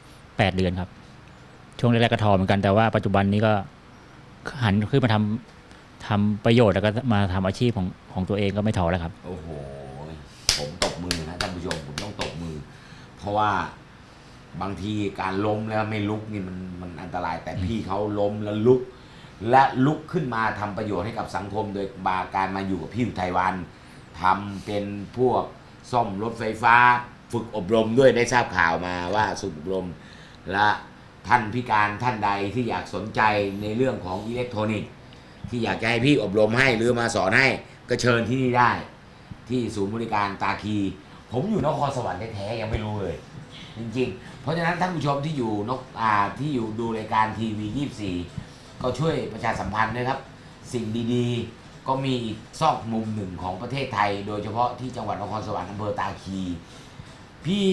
8 เดือนครับ ช่วงแรกๆก็ท้อเหมือนกันแต่ว่าปัจจุบันนี้ก็หันขึ้นมาทำประโยชน์แล้วก็มาทำอาชีพของตัวเองก็ไม่ท้อแล้วครับโอ้โห ผมตบมือนะท่านผู้ชมผมต้องตบมือ เพราะว่าบางทีการล้มแล้วไม่ลุกนี่มันอันตรายแต่พี่เขาล้มแล้วลุก และลุกขึ้นมาทำประโยชน์ให้กับสังคมโดยการมาอยู่กับพี่อุทัยวันทำเป็นพวกซ่อมรถไฟฟ้า ฝึกอบรมด้วยได้ทราบข่าวมาว่าฝึกอบรม และท่านพิการท่านใดที่อยากสนใจในเรื่องของอิเล็กทรอนิกส์ที่อยากจะให้พี่อบรมให้หรือมาสอนให้ก็เชิญที่นี่ได้ ที่ศูนย์บริการตาคี ผมอยู่นครสวรรค์แท้ๆยังไม่รู้เลย จริงๆ เพราะฉะนั้นท่านผู้ชมที่อยู่ที่อยู่ดูรายการทีวี24ก็ช่วยประชาสัมพันธ์ด้วยครับ สิ่งดีๆ ก็มีอีกซอกมุมหนึ่งของประเทศไทย โดยเฉพาะที่จังหวัดนครสวรรค์อำเภอตาคี พี่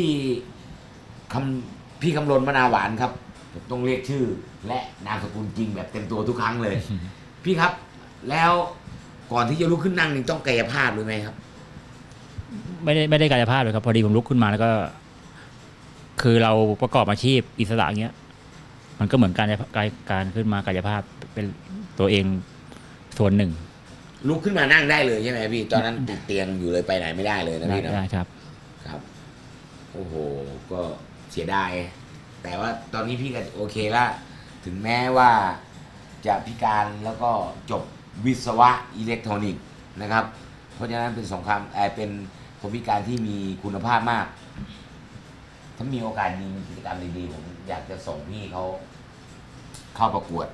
คำรณมะนาวหวานครับผมต้องเรียกชื่อ และนามสกุลจริงแบบเต็มตัวทุกครั้งเลย พี่ครับ แล้วก่อนที่จะลุกขึ้นนั่งนี่ต้องกายภาพหรือไม่ครับไม่ได้กายภาพเลยครับ พอดีผมลุกขึ้นมาแล้วก็ คือเราประกอบอาชีพอิสระเงี้ย มันก็เหมือนการขึ้นมากายภาพเป็นตัวเองส่วนหนึ่งลุกขึ้นมานั่งได้เลยใช่ไหมพี่ตอนนั้นติดเตียงอยู่เลยไปไหนไม่ได้เลยนะพี่เนาะได้ครับครับ โอ้โห ก็เสียดาย แต่ว่าตอนนี้พี่ก็โอเคละถึงแม้ว่าจะพิการแล้วก็จบวิศวะอิเล็กทรอนิกส์นะครับ เพราะฉะนั้นเป็นเป็นคนพิการที่มีคุณภาพมาก ถ้ามีโอกาสดีมีกิจกรรมดีๆผมอยากจะส่งพี่เขาเข้าประกวด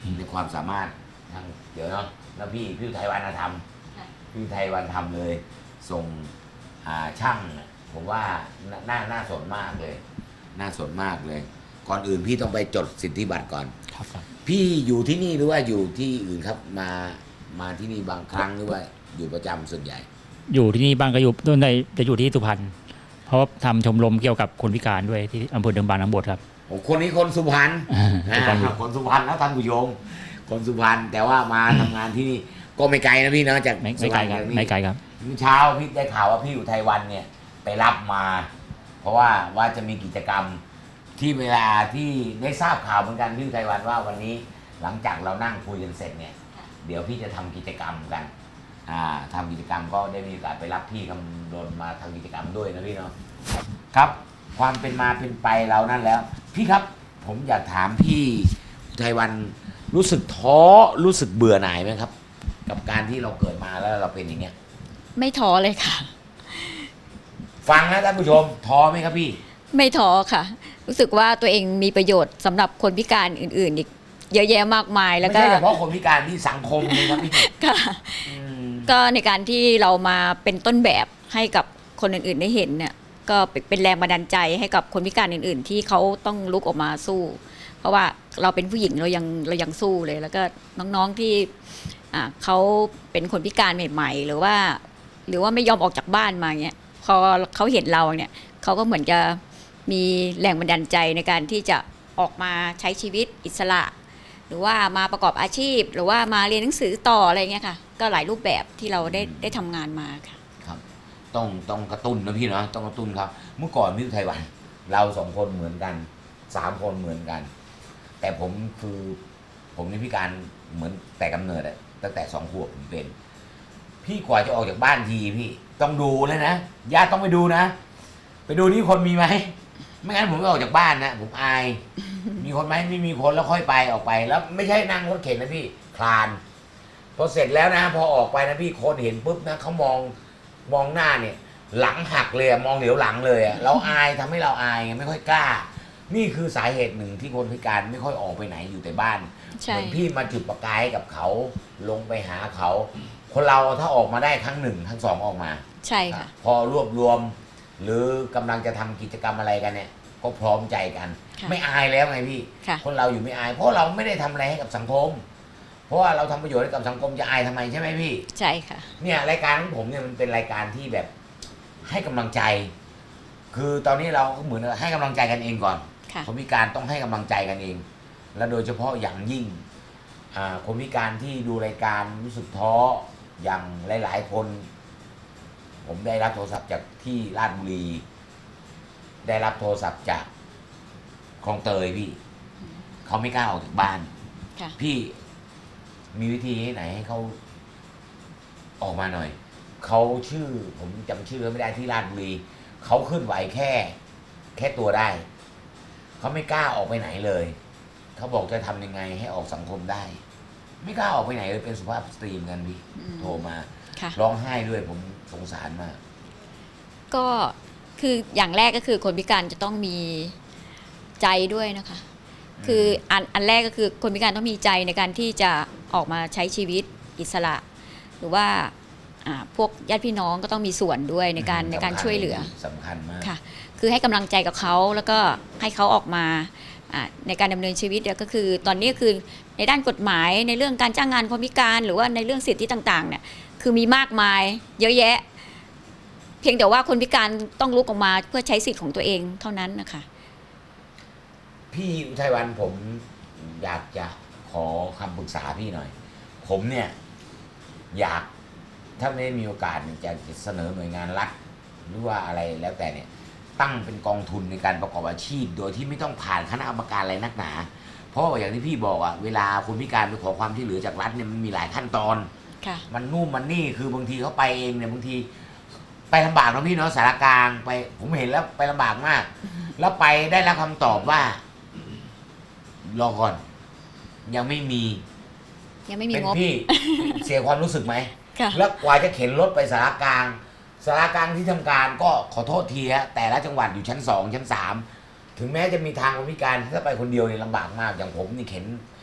ในความสามารถทางเดี๋ยวเนาะแล้วพี่อุทัยวันทำพี่อุทัยวันทำเลย ส่งช่างผมว่าน่าสนมากเลย น่าสนมากเลย ก่อนอื่นพี่ต้องไปจดสิทธิบัตรก่อนครับพี่อยู่ที่นี่หรือว่าอยู่ที่อื่นครับมาที่นี่บางครั้งหรือว่าอยู่ประจำส่วนใหญ่อยู่ที่นี่บ้างก็อยู่ต้นใดจะอยู่ที่สุพรรณเพราะว่าทำชมรมเกี่ยวกับคนพิการด้วยที่อำเภอเดิมบางนางบวชครับโอ้คนนี้คนสุพรรณสุพรรณคนสุพรรณนะท่านผู้ชมคนสุพรรณแต่ว่ามาทำงานที่นี่ก็ไม่ไกลนะพี่เนาะจากไม่ไกลครับสุพรรณจากนี่ไม่ไกลครับเมื่อเช้าพี่ได้ข่าวว่าพี่อุทัยวันเนี่ยไปรับมา เพราะว่าจะมีกิจกรรมที่เวลาที่ได้ทราบข่าวเหมือนกันพี่อุทัยวันว่าวันนี้หลังจากเรานั่งคุยกันเสร็จเนี่ยเดี๋ยวพี่จะทำกิจกรรมกันทำกิจกรรมก็ได้มีโอกาสไปรับพี่คำนวณมาทำกิจกรรมด้วยนะพี่เนาะครับความเป็นมาเป็นไปเรานั่นแล้ว พี่ครับผมอยากถามพี่อุทัยวันรู้สึกท้อรู้สึกเบื่อหน่ายไหมครับ กับการที่เราเกิดมาแล้วเราเป็นอย่างเงี้ยไม่ท้อเลยค่ะฟังนะท่านผู้ชมท้อไหมครับพี่ไม่ท้อค่ะ รู้สึกว่าตัวเองมีประโยชน์สำหรับคนพิการอื่นๆอีกเยอะแยะมากมายแล้วไม่ก็ใช่เฉพาะคนพิการที่สังคมเลยครับพี่ค่ะอืมก็ในการที่เรามาเป็นต้นแบบให้กับคนอื่นๆได้เห็นเนี่ยก็เป็นแรงบันดาลใจให้กับคนพิการอื่นๆ ที่เขาต้องลุกออกมาสู้ เพราะว่าเราเป็นผู้หญิงเรายังสู้เลย แล้วก็น้องๆที่เขาเป็นคนพิการใหม่ๆหรือว่าไม่ยอมออกจากบ้านมาเงี้ยพอเขาเห็นเราเนี่ยเขาก็เหมือนจะมีแรงบันดาลใจในการที่จะออกมาใช้ชีวิตอิสระ หรือว่ามาประกอบอาชีพ หรือว่ามาเรียนหนังสือต่ออะไรเงี้ยค่ะก็หลายรูปแบบที่เราได้ทำงานมาค่ะครับต้องกระตุ้นนะพี่เนาะต้องกระตุ้นครับ เมื่อก่อนพี่อุทัยวันเราสองคนเหมือนกัน3 คนเหมือนกัน แต่ผมนี่พิการเหมือนแต่กำเนิดอะตั้งแต่2 ขวบผมเป็น พี่กว่าจะออกจากบ้านทีพี่ต้องดูเลยนะญาติต้องไปดูนะ ไปดูนี่คนมีไหมไม่งั้นผมไม่ออกจากบ้านนะผมอาย มีคนไหมไม่มีคนแล้วค่อยไปออกไป แล้วไม่ใช่นั่งรถเข็นนะพี่คลานพอเสร็จแล้วนะพอออกไปนะพี่คนเห็นปุ๊บนะเขามองหน้าเนี่ย หลังหักเลยมองเหลียวหลังเลยเราอายทำให้เราอายไงไม่ค่อยกล้า นี่คือสาเหตุหนึ่งที่คนพิการไม่ค่อยออกไปไหนอยู่แต่บ้านเหมือนพี่มาจุดประกายกับเขาลงไปหาเขา คนเราถ้าออกมาได้ครั้งหนึ่งครั้งสองออกมาใช่ค่ะพอรวบรวม หรือกำลังจะทำกิจกรรมอะไรกันเนี่ยก็พร้อมใจกันค่ะไม่อายแล้วไงพี่ค่ะคนเราอยู่ไม่อาย เพราะเราไม่ได้ทำอะไรให้กับสังคม เพราะว่าเราทำประโยชน์ให้กับสังคมจะอายทำไมใช่ไหมพี่ใช่ค่ะเนี่ยรายการของผมเนี่ยมันเป็นรายการที่แบบให้กำลังใจ คือตอนนี้เราก็เหมือนให้กำลังใจกันเองก่อนค่ะคนพิการต้องให้กำลังใจกันเอง และโดยเฉพาะอย่างยิ่งคนพิการที่ดูรายการรู้สึกท้ออย่างหลายๆคน ผมได้รับโทรศัพท์จากที่ราชบุรี ได้รับโทรศัพท์จากคลองเตยพี่ เขาไม่กล้าออกจากบ้านค่ะพี่มีวิธีไหนให้เขาออกมาหน่อย เขาชื่อผมจำชื่อไม่ได้ที่ราชบุรี เขาเคลื่อนไหวแค่ตัวได้ เขาไม่กล้าออกไปไหนเลย เขาบอกจะทำยังไงให้ออกสังคมได้ ไม่กล้าออกไปไหนเลยเป็นสุภาพสตรีเหมือนกันพี่ โทรมาค่ะร้องไห้ด้วยผมสงสารมากก็คืออย่างแรกก็คือคนพิการจะต้องมีใจด้วยนะคะ คืออันแรกก็คือคนพิการต้องมีใจในการที่จะออกมาใช้ชีวิตอิสระ หรือว่าพวกญาติพี่น้องก็ต้องมีส่วนด้วยในการช่วยเหลือสำคัญมากค่ะ คือให้กำลังใจกับเขาแล้วก็ให้เขาออกมาในการดำเนินชีวิตเนี่ยก็คือตอนนี้คือในด้านกฎหมายในเรื่องการจ้างงานคนพิการ หรือว่าในเรื่องสิทธิต่างๆเนี่ยคือมีมากมายเยอะแยะ เพียงแต่ว่าคนพิการต้องลุกออกมาเพื่อใช้สิทธิ์ของตัวเองเท่านั้นนะคะพี่อุทัยวันผมอยากจะขอคำปรึกษาพี่หน่อย ผมเนี่ยอยากถ้าไม่ได้มีโอกาสเนี่ยจะเสนอหน่วยงานรัฐหรือว่าอะไรแล้วแต่เนี่ยตั้งเป็นกองทุนในการประกอบอาชีพ โดยที่ไม่ต้องผ่านคณะกรรมการอะไรนักหนา เพราะว่าอย่างที่พี่บอกอะเวลาคนพิการไปขอความช่วยเหลือจากรัฐเนี่ยมันมีหลายขั้นตอนค่ะมันนู่นมันนี่คือบางทีเขาไปเองเนี่ยบางทีไปลำบากนะพี่เนาะสารกลางไปผมเห็นแล้วไปลำบากมาก แล้วไปได้รับคำตอบว่ารอก่อน ยังไม่มียังไม่มีเป็นงบพี่ เสียความรู้สึกไหมค่ะแล้วกว่าจะเข็นรถไปสารกลางที่ทำการก็ขอโทษทีฮะแต่ละจังหวัดอยู่ชั้น2ชั้น3ถึงแม้จะมีทางคนพิการถ้าไปคนเดียวเนี่ยลำบากมากอย่างผมนี่เ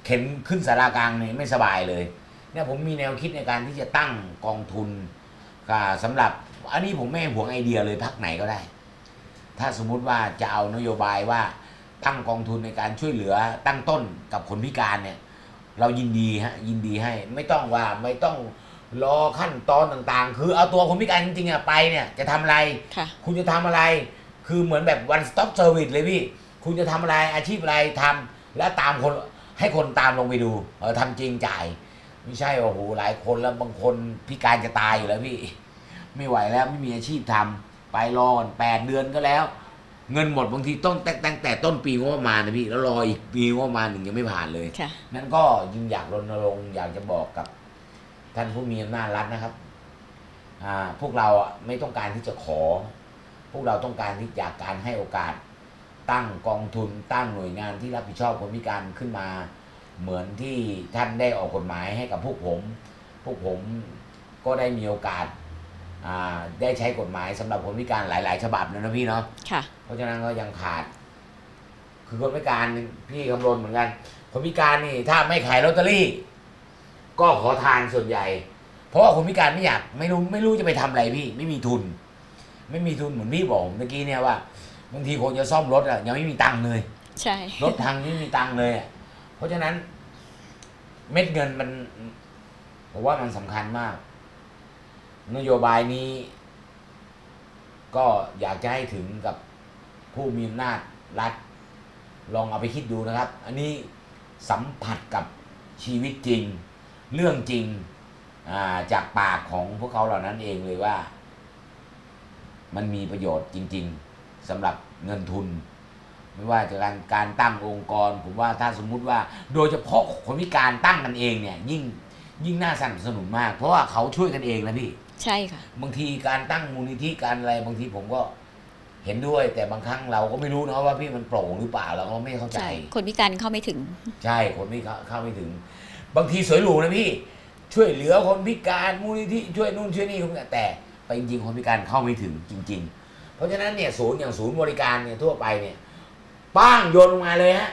เข็นขึ้นศาลากลางเนี่ยไม่สบายเลยเนี่ยผมมีแนวคิดในการที่จะตั้งกองทุนสำหรับอันนี้ผมไม่หวงไอเดียเลยพรรคไหนก็ได้ ถ้าสมมุติว่าจะเอานโยบายว่าตั้งกองทุนในการช่วยเหลือตั้งต้นกับคนพิการเนี่ยเรายินดีฮะยินดีให้ไม่ต้องรอขั้นตอนต่างๆคือเอาตัวคนพิการจริงๆไปเนี่ยจะทำอะไรคุณจะทำอะไรคือเหมือนแบบ one stop service เลยพี่คุณจะทำอะไรอาชีพอะไรทำแล้วตามคนให้คนตามลงไปดูทำจริงจ่ายไม่ใช่โอ้โหหลายคนแล้วบางคนพิการจะตายอยู่แล้วพี่ไม่ไหวแล้วไม่มีอาชีพทำไปรอ8 เดือนก็แล้วเงินหมดบางทีต้องตั้งแต่ต้นปีงบประมาณนะพี่แล้วรออีกปีงบประมาณหนึ่งยังไม่ผ่านเลยนั่นก็ยิ่งอยากรณรงค์อยากจะบอกกับท่านผู้มีอำนาจรัฐนะครับพวกเราไม่ต้องการที่จะขอพวกเราต้องการที่อยากการให้โอกาสตั้งกองทุนตั้งหน่วยงานที่รับผิดชอบคนพิการขึ้นมาเหมือนที่ท่านได้ออกกฎหมายให้กับพวกผมก็ได้มีโอกาสได้ใช้กฎหมายสำหรับคนพิการหลายๆฉบับนะพี่เนาะเพราะฉะนั้นก็ยังขาดคือคนพิการพี่คำรณเหมือนกันคนพิการนี่ถ้าไม่ขายลอตเตอรี่ก็ขอทานส่วนใหญ่เพราะว่าคนพิการไม่รู้จะไปทำอะไรพี่ไม่มีทุนเหมือนพี่บอกเมื่อกี้เนี่ยว่าบางทีคนจะซ่อมรถยังไม่มีตังค์เลยใช่รถพังไม่มีตังค์เลยเพราะฉะนั้นเม็ดเงินมันผมว่ามันสำคัญมากนโยบายนี้ก็อยากจะให้ถึงกับผู้มีอำนาจรัฐลองเอาไปคิดดูนะครับอันนี้สัมผัสกับชีวิตจริงเรื่องจริงจากปากของพวกเขาเหล่านั้นเองเลยว่ามันมีประโยชน์จริงๆสำหรับเงินทุนไม่ว่าจะการตั้งองค์กรผมว่าถ้าสมมุติว่าโดยเฉพาะคนพิการตั้งกันเองเนี่ยยิ่งน่าสนับสนุนมากเพราะว่าเขาช่วยกันเองนะพี่ใช่ค่ะบางทีการตั้งมูลนิธิการอะไรบางทีผมก็เห็นด้วยแต่บางครั้งเราก็ไม่รู้นะว่าพี่มันโปร่งหรือเปล่าเราก็ไม่เข้าใจคนพิการเข้าไม่ถึงใช่คนพิการเข้าไม่ถึงบางทีสวยหรูนะพี่ช่วยเหลือคนพิการมูลนิธิช่วยนู่นช่วยนี่แต่ไปจริงคนพิการเข้าไม่ถึงจริงๆเพราะฉะนั้นเนี่ยศูนย์บริการเนี่ยทั่วไปเนี่ยป้างโยนลงมาเลยฮะ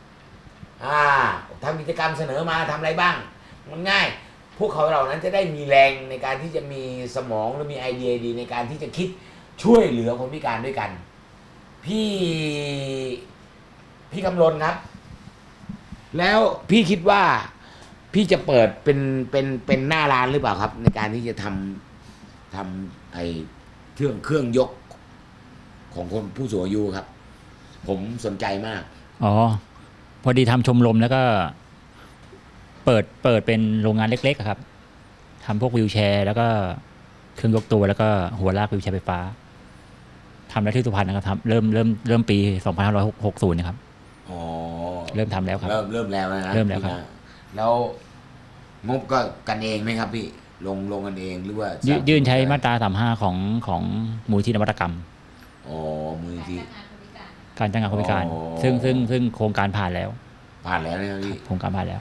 ทำกิจกรรมเสนอมาทำอะไรบ้างมันง่ายพวกเขาเหล่านั้นจะได้มีแรงในการที่จะมีสมองหรือมีไอเดียดีในการที่จะคิดช่วยเหลือคนพิการด้วยกันพี่กำลนครับแล้วพี่คิดว่าพี่จะเปิดเป็นหน้าร้านหรือเปล่าครับในการที่จะทำไอ้เครื่องยกของคนผู้สูงอายุครับผมสนใจมากพอดีทำชมรมแล้วก็เปิดเป็นโรงงานเล็กๆครับทำพวกวีลแชร์แล้วก็เครื่องยกตัวแล้วก็หัวลากวีลแชร์ไฟฟ้าทำแล้วที่สุพรรณนะครับเริ่มปี2560นะครับเริ่มทำแล้วครับเริ่มแล้วนะเริ่มแล้วครับแล้วงบก็กันเองไหมครับพี่ลงกันเองหรือว่ายื่นใช้มาตรา35ของมูลที่นวัตกรรมมูลที่การจ้างงานคนพิการซึ่งโครงการผ่านแล้วนะครับพี่โครงการผ่านแล้ว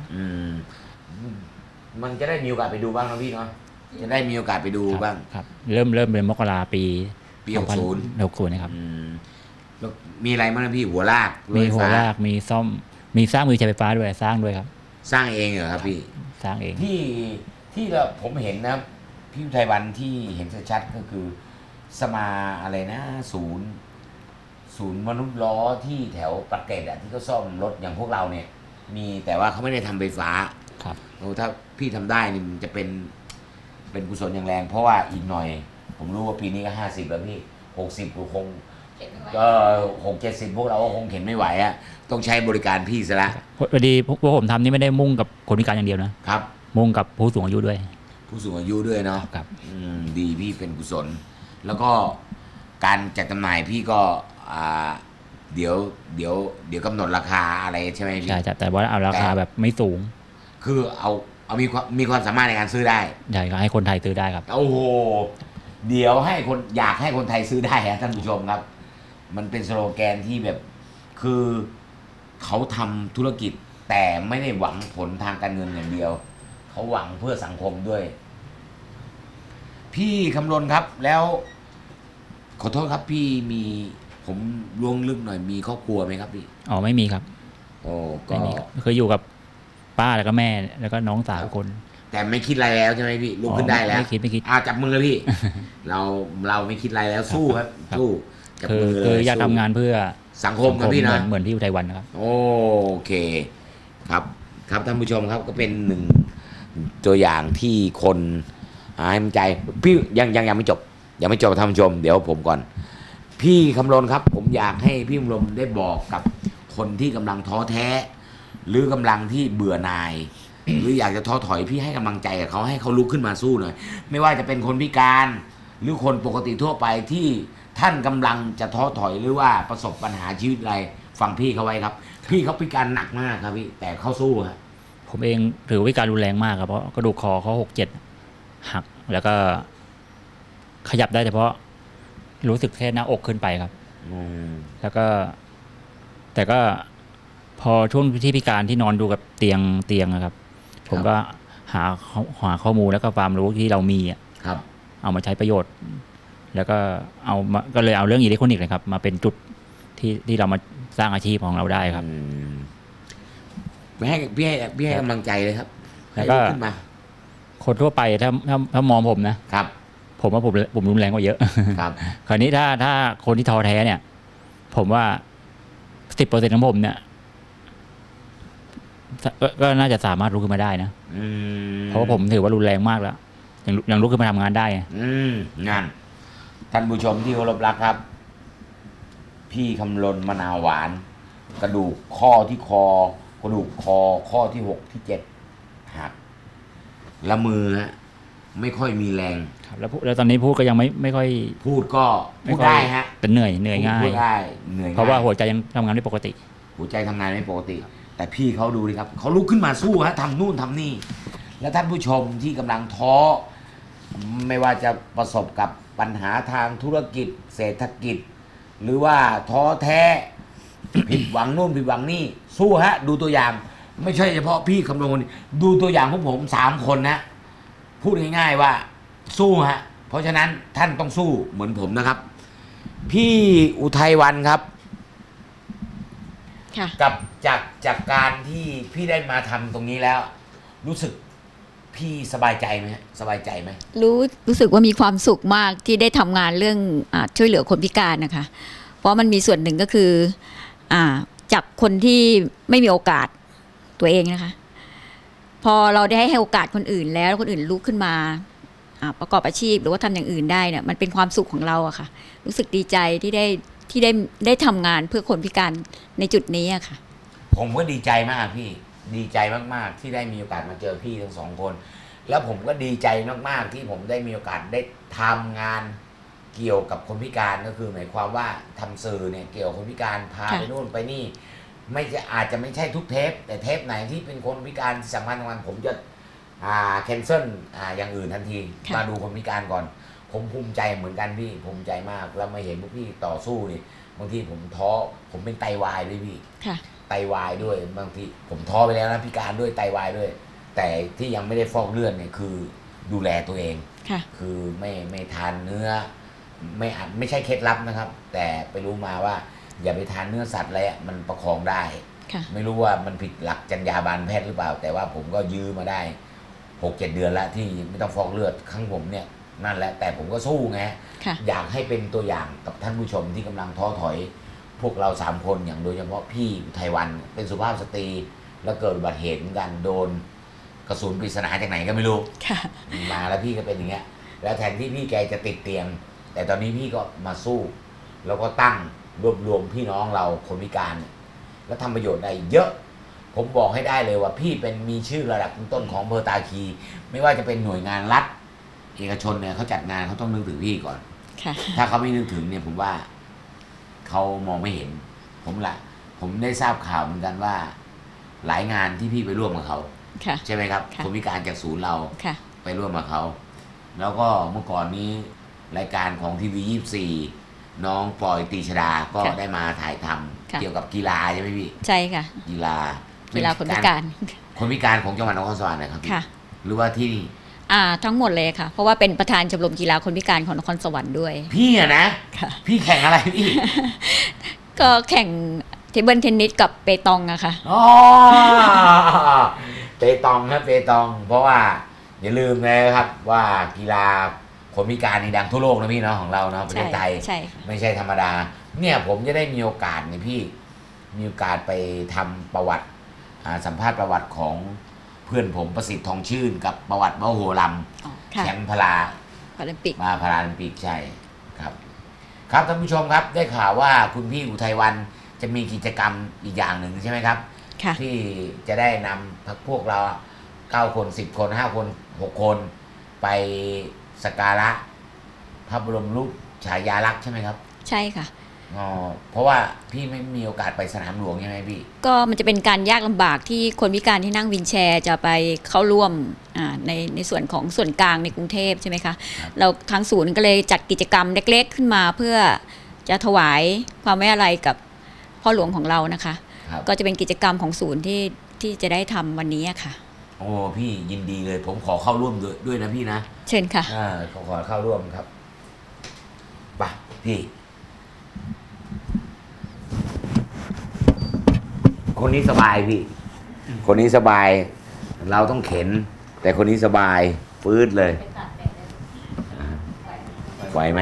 มันจะได้มีโอกาสไปดูบ้างนะพี่เนาะจะได้มีโอกาสไปดูบ้างครับเริ่มเป็นมกราปี 60 นะครับแล้วมีอะไรบ้างนะพี่หัวลากมีหัวลากมีซ่อมมีสร้างมือใช้ไฟฟ้าด้วยสร้างด้วยครับสร้างเองเหรอครับพี่สร้างเองที่เราผมเห็นนะพี่ไทยวันที่เห็นชัดก็คือสมาอะไรนะศูนย์มนุษย์ล้อที่แถวปากเกร็ดที่เขาซ่อมรถอย่างพวกเราเนี่ยมีแต่ว่าเขาไม่ได้ทำไฟฟ้าครับถ้าพี่ทำได้นี่มันจะเป็นกุศลอย่างแรงเพราะว่าอีกหน่อยผมรู้ว่าปีนี้ก็50แล้วพี่60ก็คงก็60-70พวกเราก็คงเข็นไม่ไหวต้องใช้บริการพี่ซะละพอดีพวกผมทำนี่ไม่ได้มุ่งกับคนพิการอย่างเดียวนะครับมุ่งกับผู้สูงอายุด้วยเนาะครับดีพี่เป็นกุศลแล้วก็การจัดจำหน่ายพี่ก็เดี๋ยวกำหนดราคาอะไรใช่ไหมพี่ใช่แต่ว่าเอาราคาแบบไม่สูงคือเอามีความสามารถในการซื้อได้ใช่ก็ให้คนไทยซื้อได้ครับโอ้โหเดี๋ยวอยากให้คนไทยซื้อได้ท่านผู้ชมครับมันเป็นสโลแกนที่แบบคือเขาทำธุรกิจแต่ไม่ได้หวังผลทางการเงินอย่างเดียวเขาหวังเพื่อสังคมด้วยพี่คำรณครับแล้วขอโทษครับพี่ผมล่วงลึกหน่อยมีครอบครัวไหมครับพี่ไม่มีครับก็เคยอยู่กับป้าแล้วก็แม่แล้วก็น้อง3 คนแต่ไม่คิดอะไรแล้วใช่ไหมพี่ลุกขึ้นได้แล้วไม่คิดจับมือพี่ เราไม่คิดอะไรแล้วสู้ครับสู้จับคือมือเลคือย อยากสู้ทำงานเพื่อสังคมครับพี่นะเหมือนที่อุทัยวันนะครับโอเคครับครับท่านผู้ชมครับก็เป็นหนึ่งตัวอย่างที่คนให้มันใจพี่ยังไม่จบท่านผู้ชมเดี๋ยวผมก่อน พี่คำรณครับ ผมอยากให้พี่คำรณได้บอกกับคนที่กำลังท้อแท้ หรือกำลังที่เบื่อหน่าย หรืออยากจะท้อถอยพี่ให้กำลังใจกับเขาให้เขาลุกขึ้นมาสู้หน่อยไม่ว่าจะเป็นคนพิการหรือคนปกติทั่วไปที่ท่านกำลังจะท้อถอยหรือว่าประสบปัญหาชีวิตอะไรฟังพี่เขาไว้ครับ พี่เขาพิการหนักมากครับพี่แต่เขาสู้ครับผมเองถือวิการรุนแรงมากครับเพราะกระดูกคอเขา6-7หักแล้วก็ขยับได้เฉพาะรู้สึกแค่หน้าอกขึ้นไปครับ แล้วก็แต่ก็พอช่วงที่พิการที่นอนดูกับเตียงนะครับ ผมก็หาข้อมูลแล้วก็ความรู้ที่เรามีครับเอามาใช้ประโยชน์ แล้วก็ก็เลยเอาเรื่องอิเล็กทรอนิกส์เลยครับ มาเป็นจุดที่เรามาสร้างอาชีพของเราได้ครับพี่ให้กำลังใจเลยครับแล้วก็ขึ้นมาคนทั่วไปถ้ามองผมนะครับ ผมว่าผมรุนแรงกว่าเยอะครับคราวนี้ถ้าคนที่ท้อแท้เนี่ย ผมว่า 10% ของผมเนี่ยก็น่าจะสามารถลุกขึ้นมาได้นะเพราะว่าผมถือว่ารุนแรงมากแล้วยังลุกขึ้นมาทำงานได้งานท่านผู้ชมที่เคารพรักครับ พี่คำรณมะนาวหวาน กระดูกข้อที่คอกระดูกคอข้อที่6ที่7หักละมือฮะไม่ค่อยมีแรงครับแล้วตอนนี้พูดก็ยังไม่ค่อยพูดได้ฮะแต่เหนื่อยง่ายพูดได้เหนื่อยเพราะว่าหัวใจยังทำงานไม่ปกติหัวใจทำงานไม่ปกติแต่พี่เขาดูดิครับเขาลุกขึ้นมาสู้ฮะทำนู่นทำนี่แล้วท่านผู้ชมที่กำลังท้อไม่ว่าจะประสบกับปัญหาทางธุรกิจเศรษฐกิจหรือว่าท้อแท้ ผิดหวังนู่นผิดหวังนี่สู้ฮะดูตัวอย่างไม่ใช่เฉพาะพี่คำนวณดูตัวอย่างพวกผม3 คนนะพูดง่ายๆว่าสู้ฮะเพราะฉะนั้นท่านต้องสู้เหมือนผมนะครับพี่อุทัยวันครับกับจากการที่พี่ได้มาทำตรงนี้แล้ว รู้สึกพี่สบายใจไหมสบายใจไหมรู้สึกว่ามีความสุขมากที่ได้ทำงานเรื่องช่วยเหลือคนพิการนะคะเพราะมันมีส่วนหนึ่งก็คือจากคนที่ไม่มีโอกาสตัวเองนะคะพอเราได้ให้โอกาสคนอื่นแล้วคนอื่นลุกขึ้นมาประกอบอาชีพหรือว่าทำอย่างอื่นได้เนี่ยมันเป็นความสุขของเราอะค่ะรู้สึกดีใจที่ได้ทำงานเพื่อคนพิการในจุดนี้อะค่ะผมก็ดีใจมากพี่ดีใจมากๆที่ได้มีโอกาสมาเจอพี่ทั้ง2 คนแล้วผมก็ดีใจมากๆที่ผมได้มีโอกาสได้ทำงานเกี่ยวกับคนพิการก็คือหมายความว่าทำสื่อเนี่ยเกี่ยวกับคนพิการพาไปนู่นไปนี่อาจจะไม่ใช่ทุกเทปแต่เทปไหนที่เป็นคนพิการสำคัญผมจะแคนเซิลอย่างอื่นทันทีมาดูคนพิการก่อนผมภูมิใจเหมือนกันพี่ภูมิใจมากแล้วมาเห็นพวกพี่ต่อสู้นี่บางทีผมท้อผมเป็นไตวายด้วยพี่ไตวายด้วยบางทีผมท้อไปแล้วนะพิการด้วยไตวายด้วยแต่ที่ยังไม่ได้ฟอกเลือดเนี่ยคือดูแลตัวเองคือไม่ทานเนื้อไม่ใช่เคล็ดลับนะครับแต่ไปรู้มาว่าอย่าไปทานเนื้อสัตว์อะไรมันประคองได้ไม่รู้ว่ามันผิดหลักจรรยาบรรณแพทย์หรือเปล่าแต่ว่าผมก็ยื้อมาได้ 6-7 เดือนแล้วที่ไม่ต้องฟอกเลือดข้างผมเนี่ยนั่นแหละแต่ผมก็สู้ไงอยากให้เป็นตัวอย่างกับท่านผู้ชมที่กำลังท้อถอยพวกเรา3 คนอย่างโดยเฉพาะพี่อุทัยวันเป็นสุภาพสตรีแล้วเกิดอุบัติเหตุกันโดนกระสุนปริศนาจากไหนก็ไม่รู้มาแล้วพี่ก็เป็นอย่างเงี้ยแล้วแทนที่พี่แกจะติดเตียงแต่ตอนนี้พี่ก็มาสู้แล้วก็ตั้งรวบรวมพี่น้องเราคนพิการแล้วทำประโยชน์ได้เยอะผมบอกให้ได้เลยว่าพี่เป็นมีชื่อระดับต้นของอำเภอตาคีไม่ว่าจะเป็นหน่วยงานรัฐเอกชนเนี่ยเขาจัดงานเขาต้องนึกถึงพี่ก่อนถ้าเขาไม่นึกถึงเนี่ยผมว่าเขามองไม่เห็นผมได้ทราบข่าวเหมือนกันว่าหลายงานที่พี่ไปร่วมกับเขาใช่ไหมครับคนพิการจากศูนย์เราไปร่วมกับเขาแล้วก็เมื่อก่อนนี้รายการของทีวี24น้องปอยตีชดาก็ได้มาถ่ายทำเกี่ยวกับกีฬาใช่ไหมพี่ใช่ค่ะกีฬาคนพิการของจังหวัดนครสวรรค์นะครับหรือว่าที่นี่ทั้งหมดเลยค่ะเพราะว่าเป็นประธานชมรมกีฬาคนพิการของนครสวรรค์ด้วยพี่นะพี่แข่งอะไรพี่ก็แข่งเทเบิลเทนนิสกับเปตองอะค่ะเปตองครับเปตอง เพราะว่าอย่าลืมนะครับว่ากีฬาคนพิการนี่ดังทั่วโลกนะพี่เนาะของเราเนาะประเทศไทยใช่ค่ะไม่ใช่ธรรมดา เนี่ยผมจะได้มีโอกาสเนี่ยพี่มีโอกาสไปทำประวัติสัมภาษณ์ประวัติของเพื่อนผมประสิทธิ์ทองชื่นกับประวัติมโหฬารอ๋อแชค่ะมป์พาราพาราลิมปิกมาพาราลิมปิกใช่ครับ ครับท่านผู้ชมครับได้ข่าวว่าคุณพี่อุทัยวันจะมีกิจกรรมอีกอย่างหนึ่งใช่ไหมครับค่ะที่จะได้นำพวกเรา9 คน10 คน5 คน6 คน ไปสักการะพระบรมรูปฉายาลักษณ์ใช่ไหมครับใช่ค่ะอ๋อเพราะว่าพี่ไม่มีโอกาสไปสนามหลวงใช่ไหมพี่ก็มันจะเป็นการยากลำบากที่คนพิการที่นั่งวีลแชร์จะไปเข้าร่วมในส่วนของส่วนกลางในกรุงเทพใช่ไหมคะครับเราทางศูนย์ก็เลยจัดกิจกรรมเล็กๆขึ้นมาเพื่อจะถวายความไว้อาลัยกับพ่อหลวงของเรานะคะครับก็จะเป็นกิจกรรมของศูนย์ที่จะได้ทำวันนี้อะค่ะโอ้พี่ยินดีเลย ผมขอเข้าร่วมด้วยนะพี่นะเชิญค่ะขอเข้าร่วมครับไปพี่ คนนี้สบายพี่ คนนี้สบาย เราต้องเข็น แต่คนนี้สบายฟืดเลยไหวไหม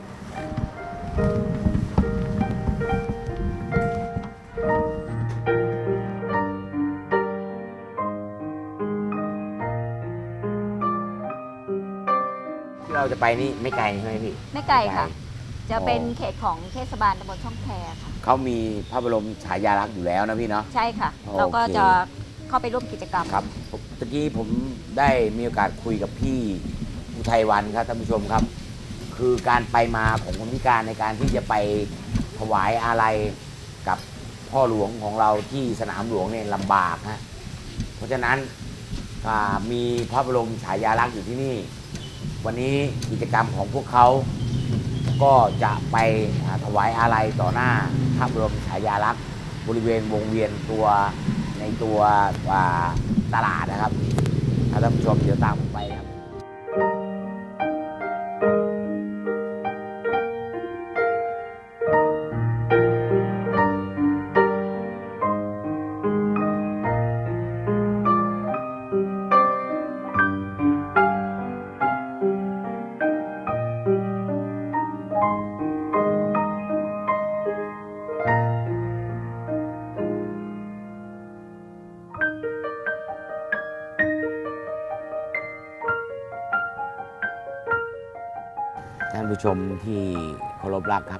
ที่เราจะไปนี่ไม่ไกลใช่ไหมพี่ไม่ไกลค่ะ จะเป็นเขตของเทศบาลตำบลช่องแคค่ะเขามีพระบรมฉายาลักษณ์อยู่แล้วนะพี่เนาะใช่ค่ะโอเคเราก็จะเข้าไปร่วมกิจกรรมครับตะกี้ผมได้มีโอกาสคุยกับพี่อุทัยวันครับท่านผู้ชมครับ คือการไปมาของคนพิการในการที่จะไปถวายอาลัยกับพ่อหลวงของเราที่สนามหลวงเนี่ยลำบากฮะเพราะฉะนั้นมีพระบรมฉายาลักษณ์อยู่ที่นี่ วันนี้กิจกรรมของพวกเขาก็จะไปถวายอาลัยต่อหน้าพระบรมฉายาลักษณ์บริเวณวงเวียนในตัวตลาดนะครับท่านผู้ชมเดี๋ยวตามผมไปครับท่านผู้ชมที่เคารพรักครับ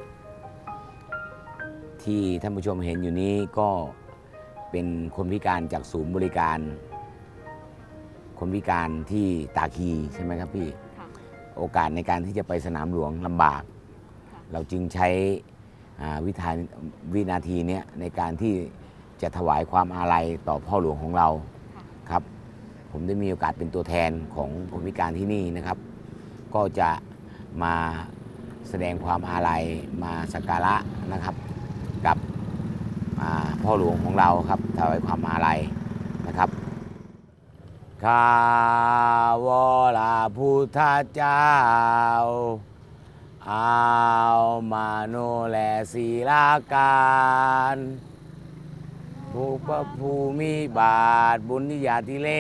ที่ท่านผู้ชมเห็นอยู่นี้ก็เป็นคนพิการจากศูนย์บริการ คนพิการที่ตาคีใช่ไหมครับพี่ค่ะโอกาสในการที่จะไปสนามหลวงลำบาก เราจึงใช้วินาทีนี้ในการที่จะถวายความอาลัยต่อพ่อหลวงของเราครับ ผมได้มีโอกาสเป็นตัวแทนของคนพิการที่นี่นะครับ ก็จะมาแสดงความอาลัยมาสักการะนะครับกับพ่อหลวงของเราครับถวายความอาลัยนะครับข้าวลาพุทธเจ้าเอามาโนแลศีลาการภูพระภูมิบาทบุญนิยาติเล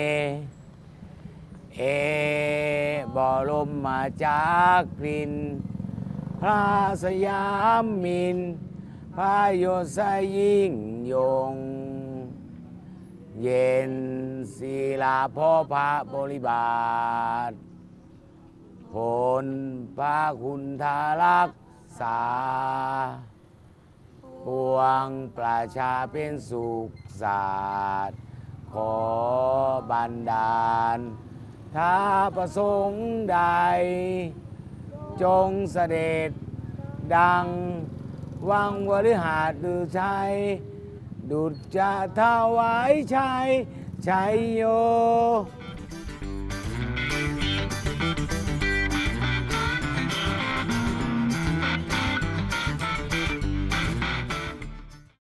บรมมาจากกรินพระสยามมินพระยศยิ่งยงเย็นศิลาพ่อพระบริบาทผลพระคุณทารักษาปวงประชาเป็นสุขศาสตร์ขอบันดาลถ้าประสงค์ใดจงเสด็จดังวังวฤหาฤชัยดุจจะถวายชัยชัยโย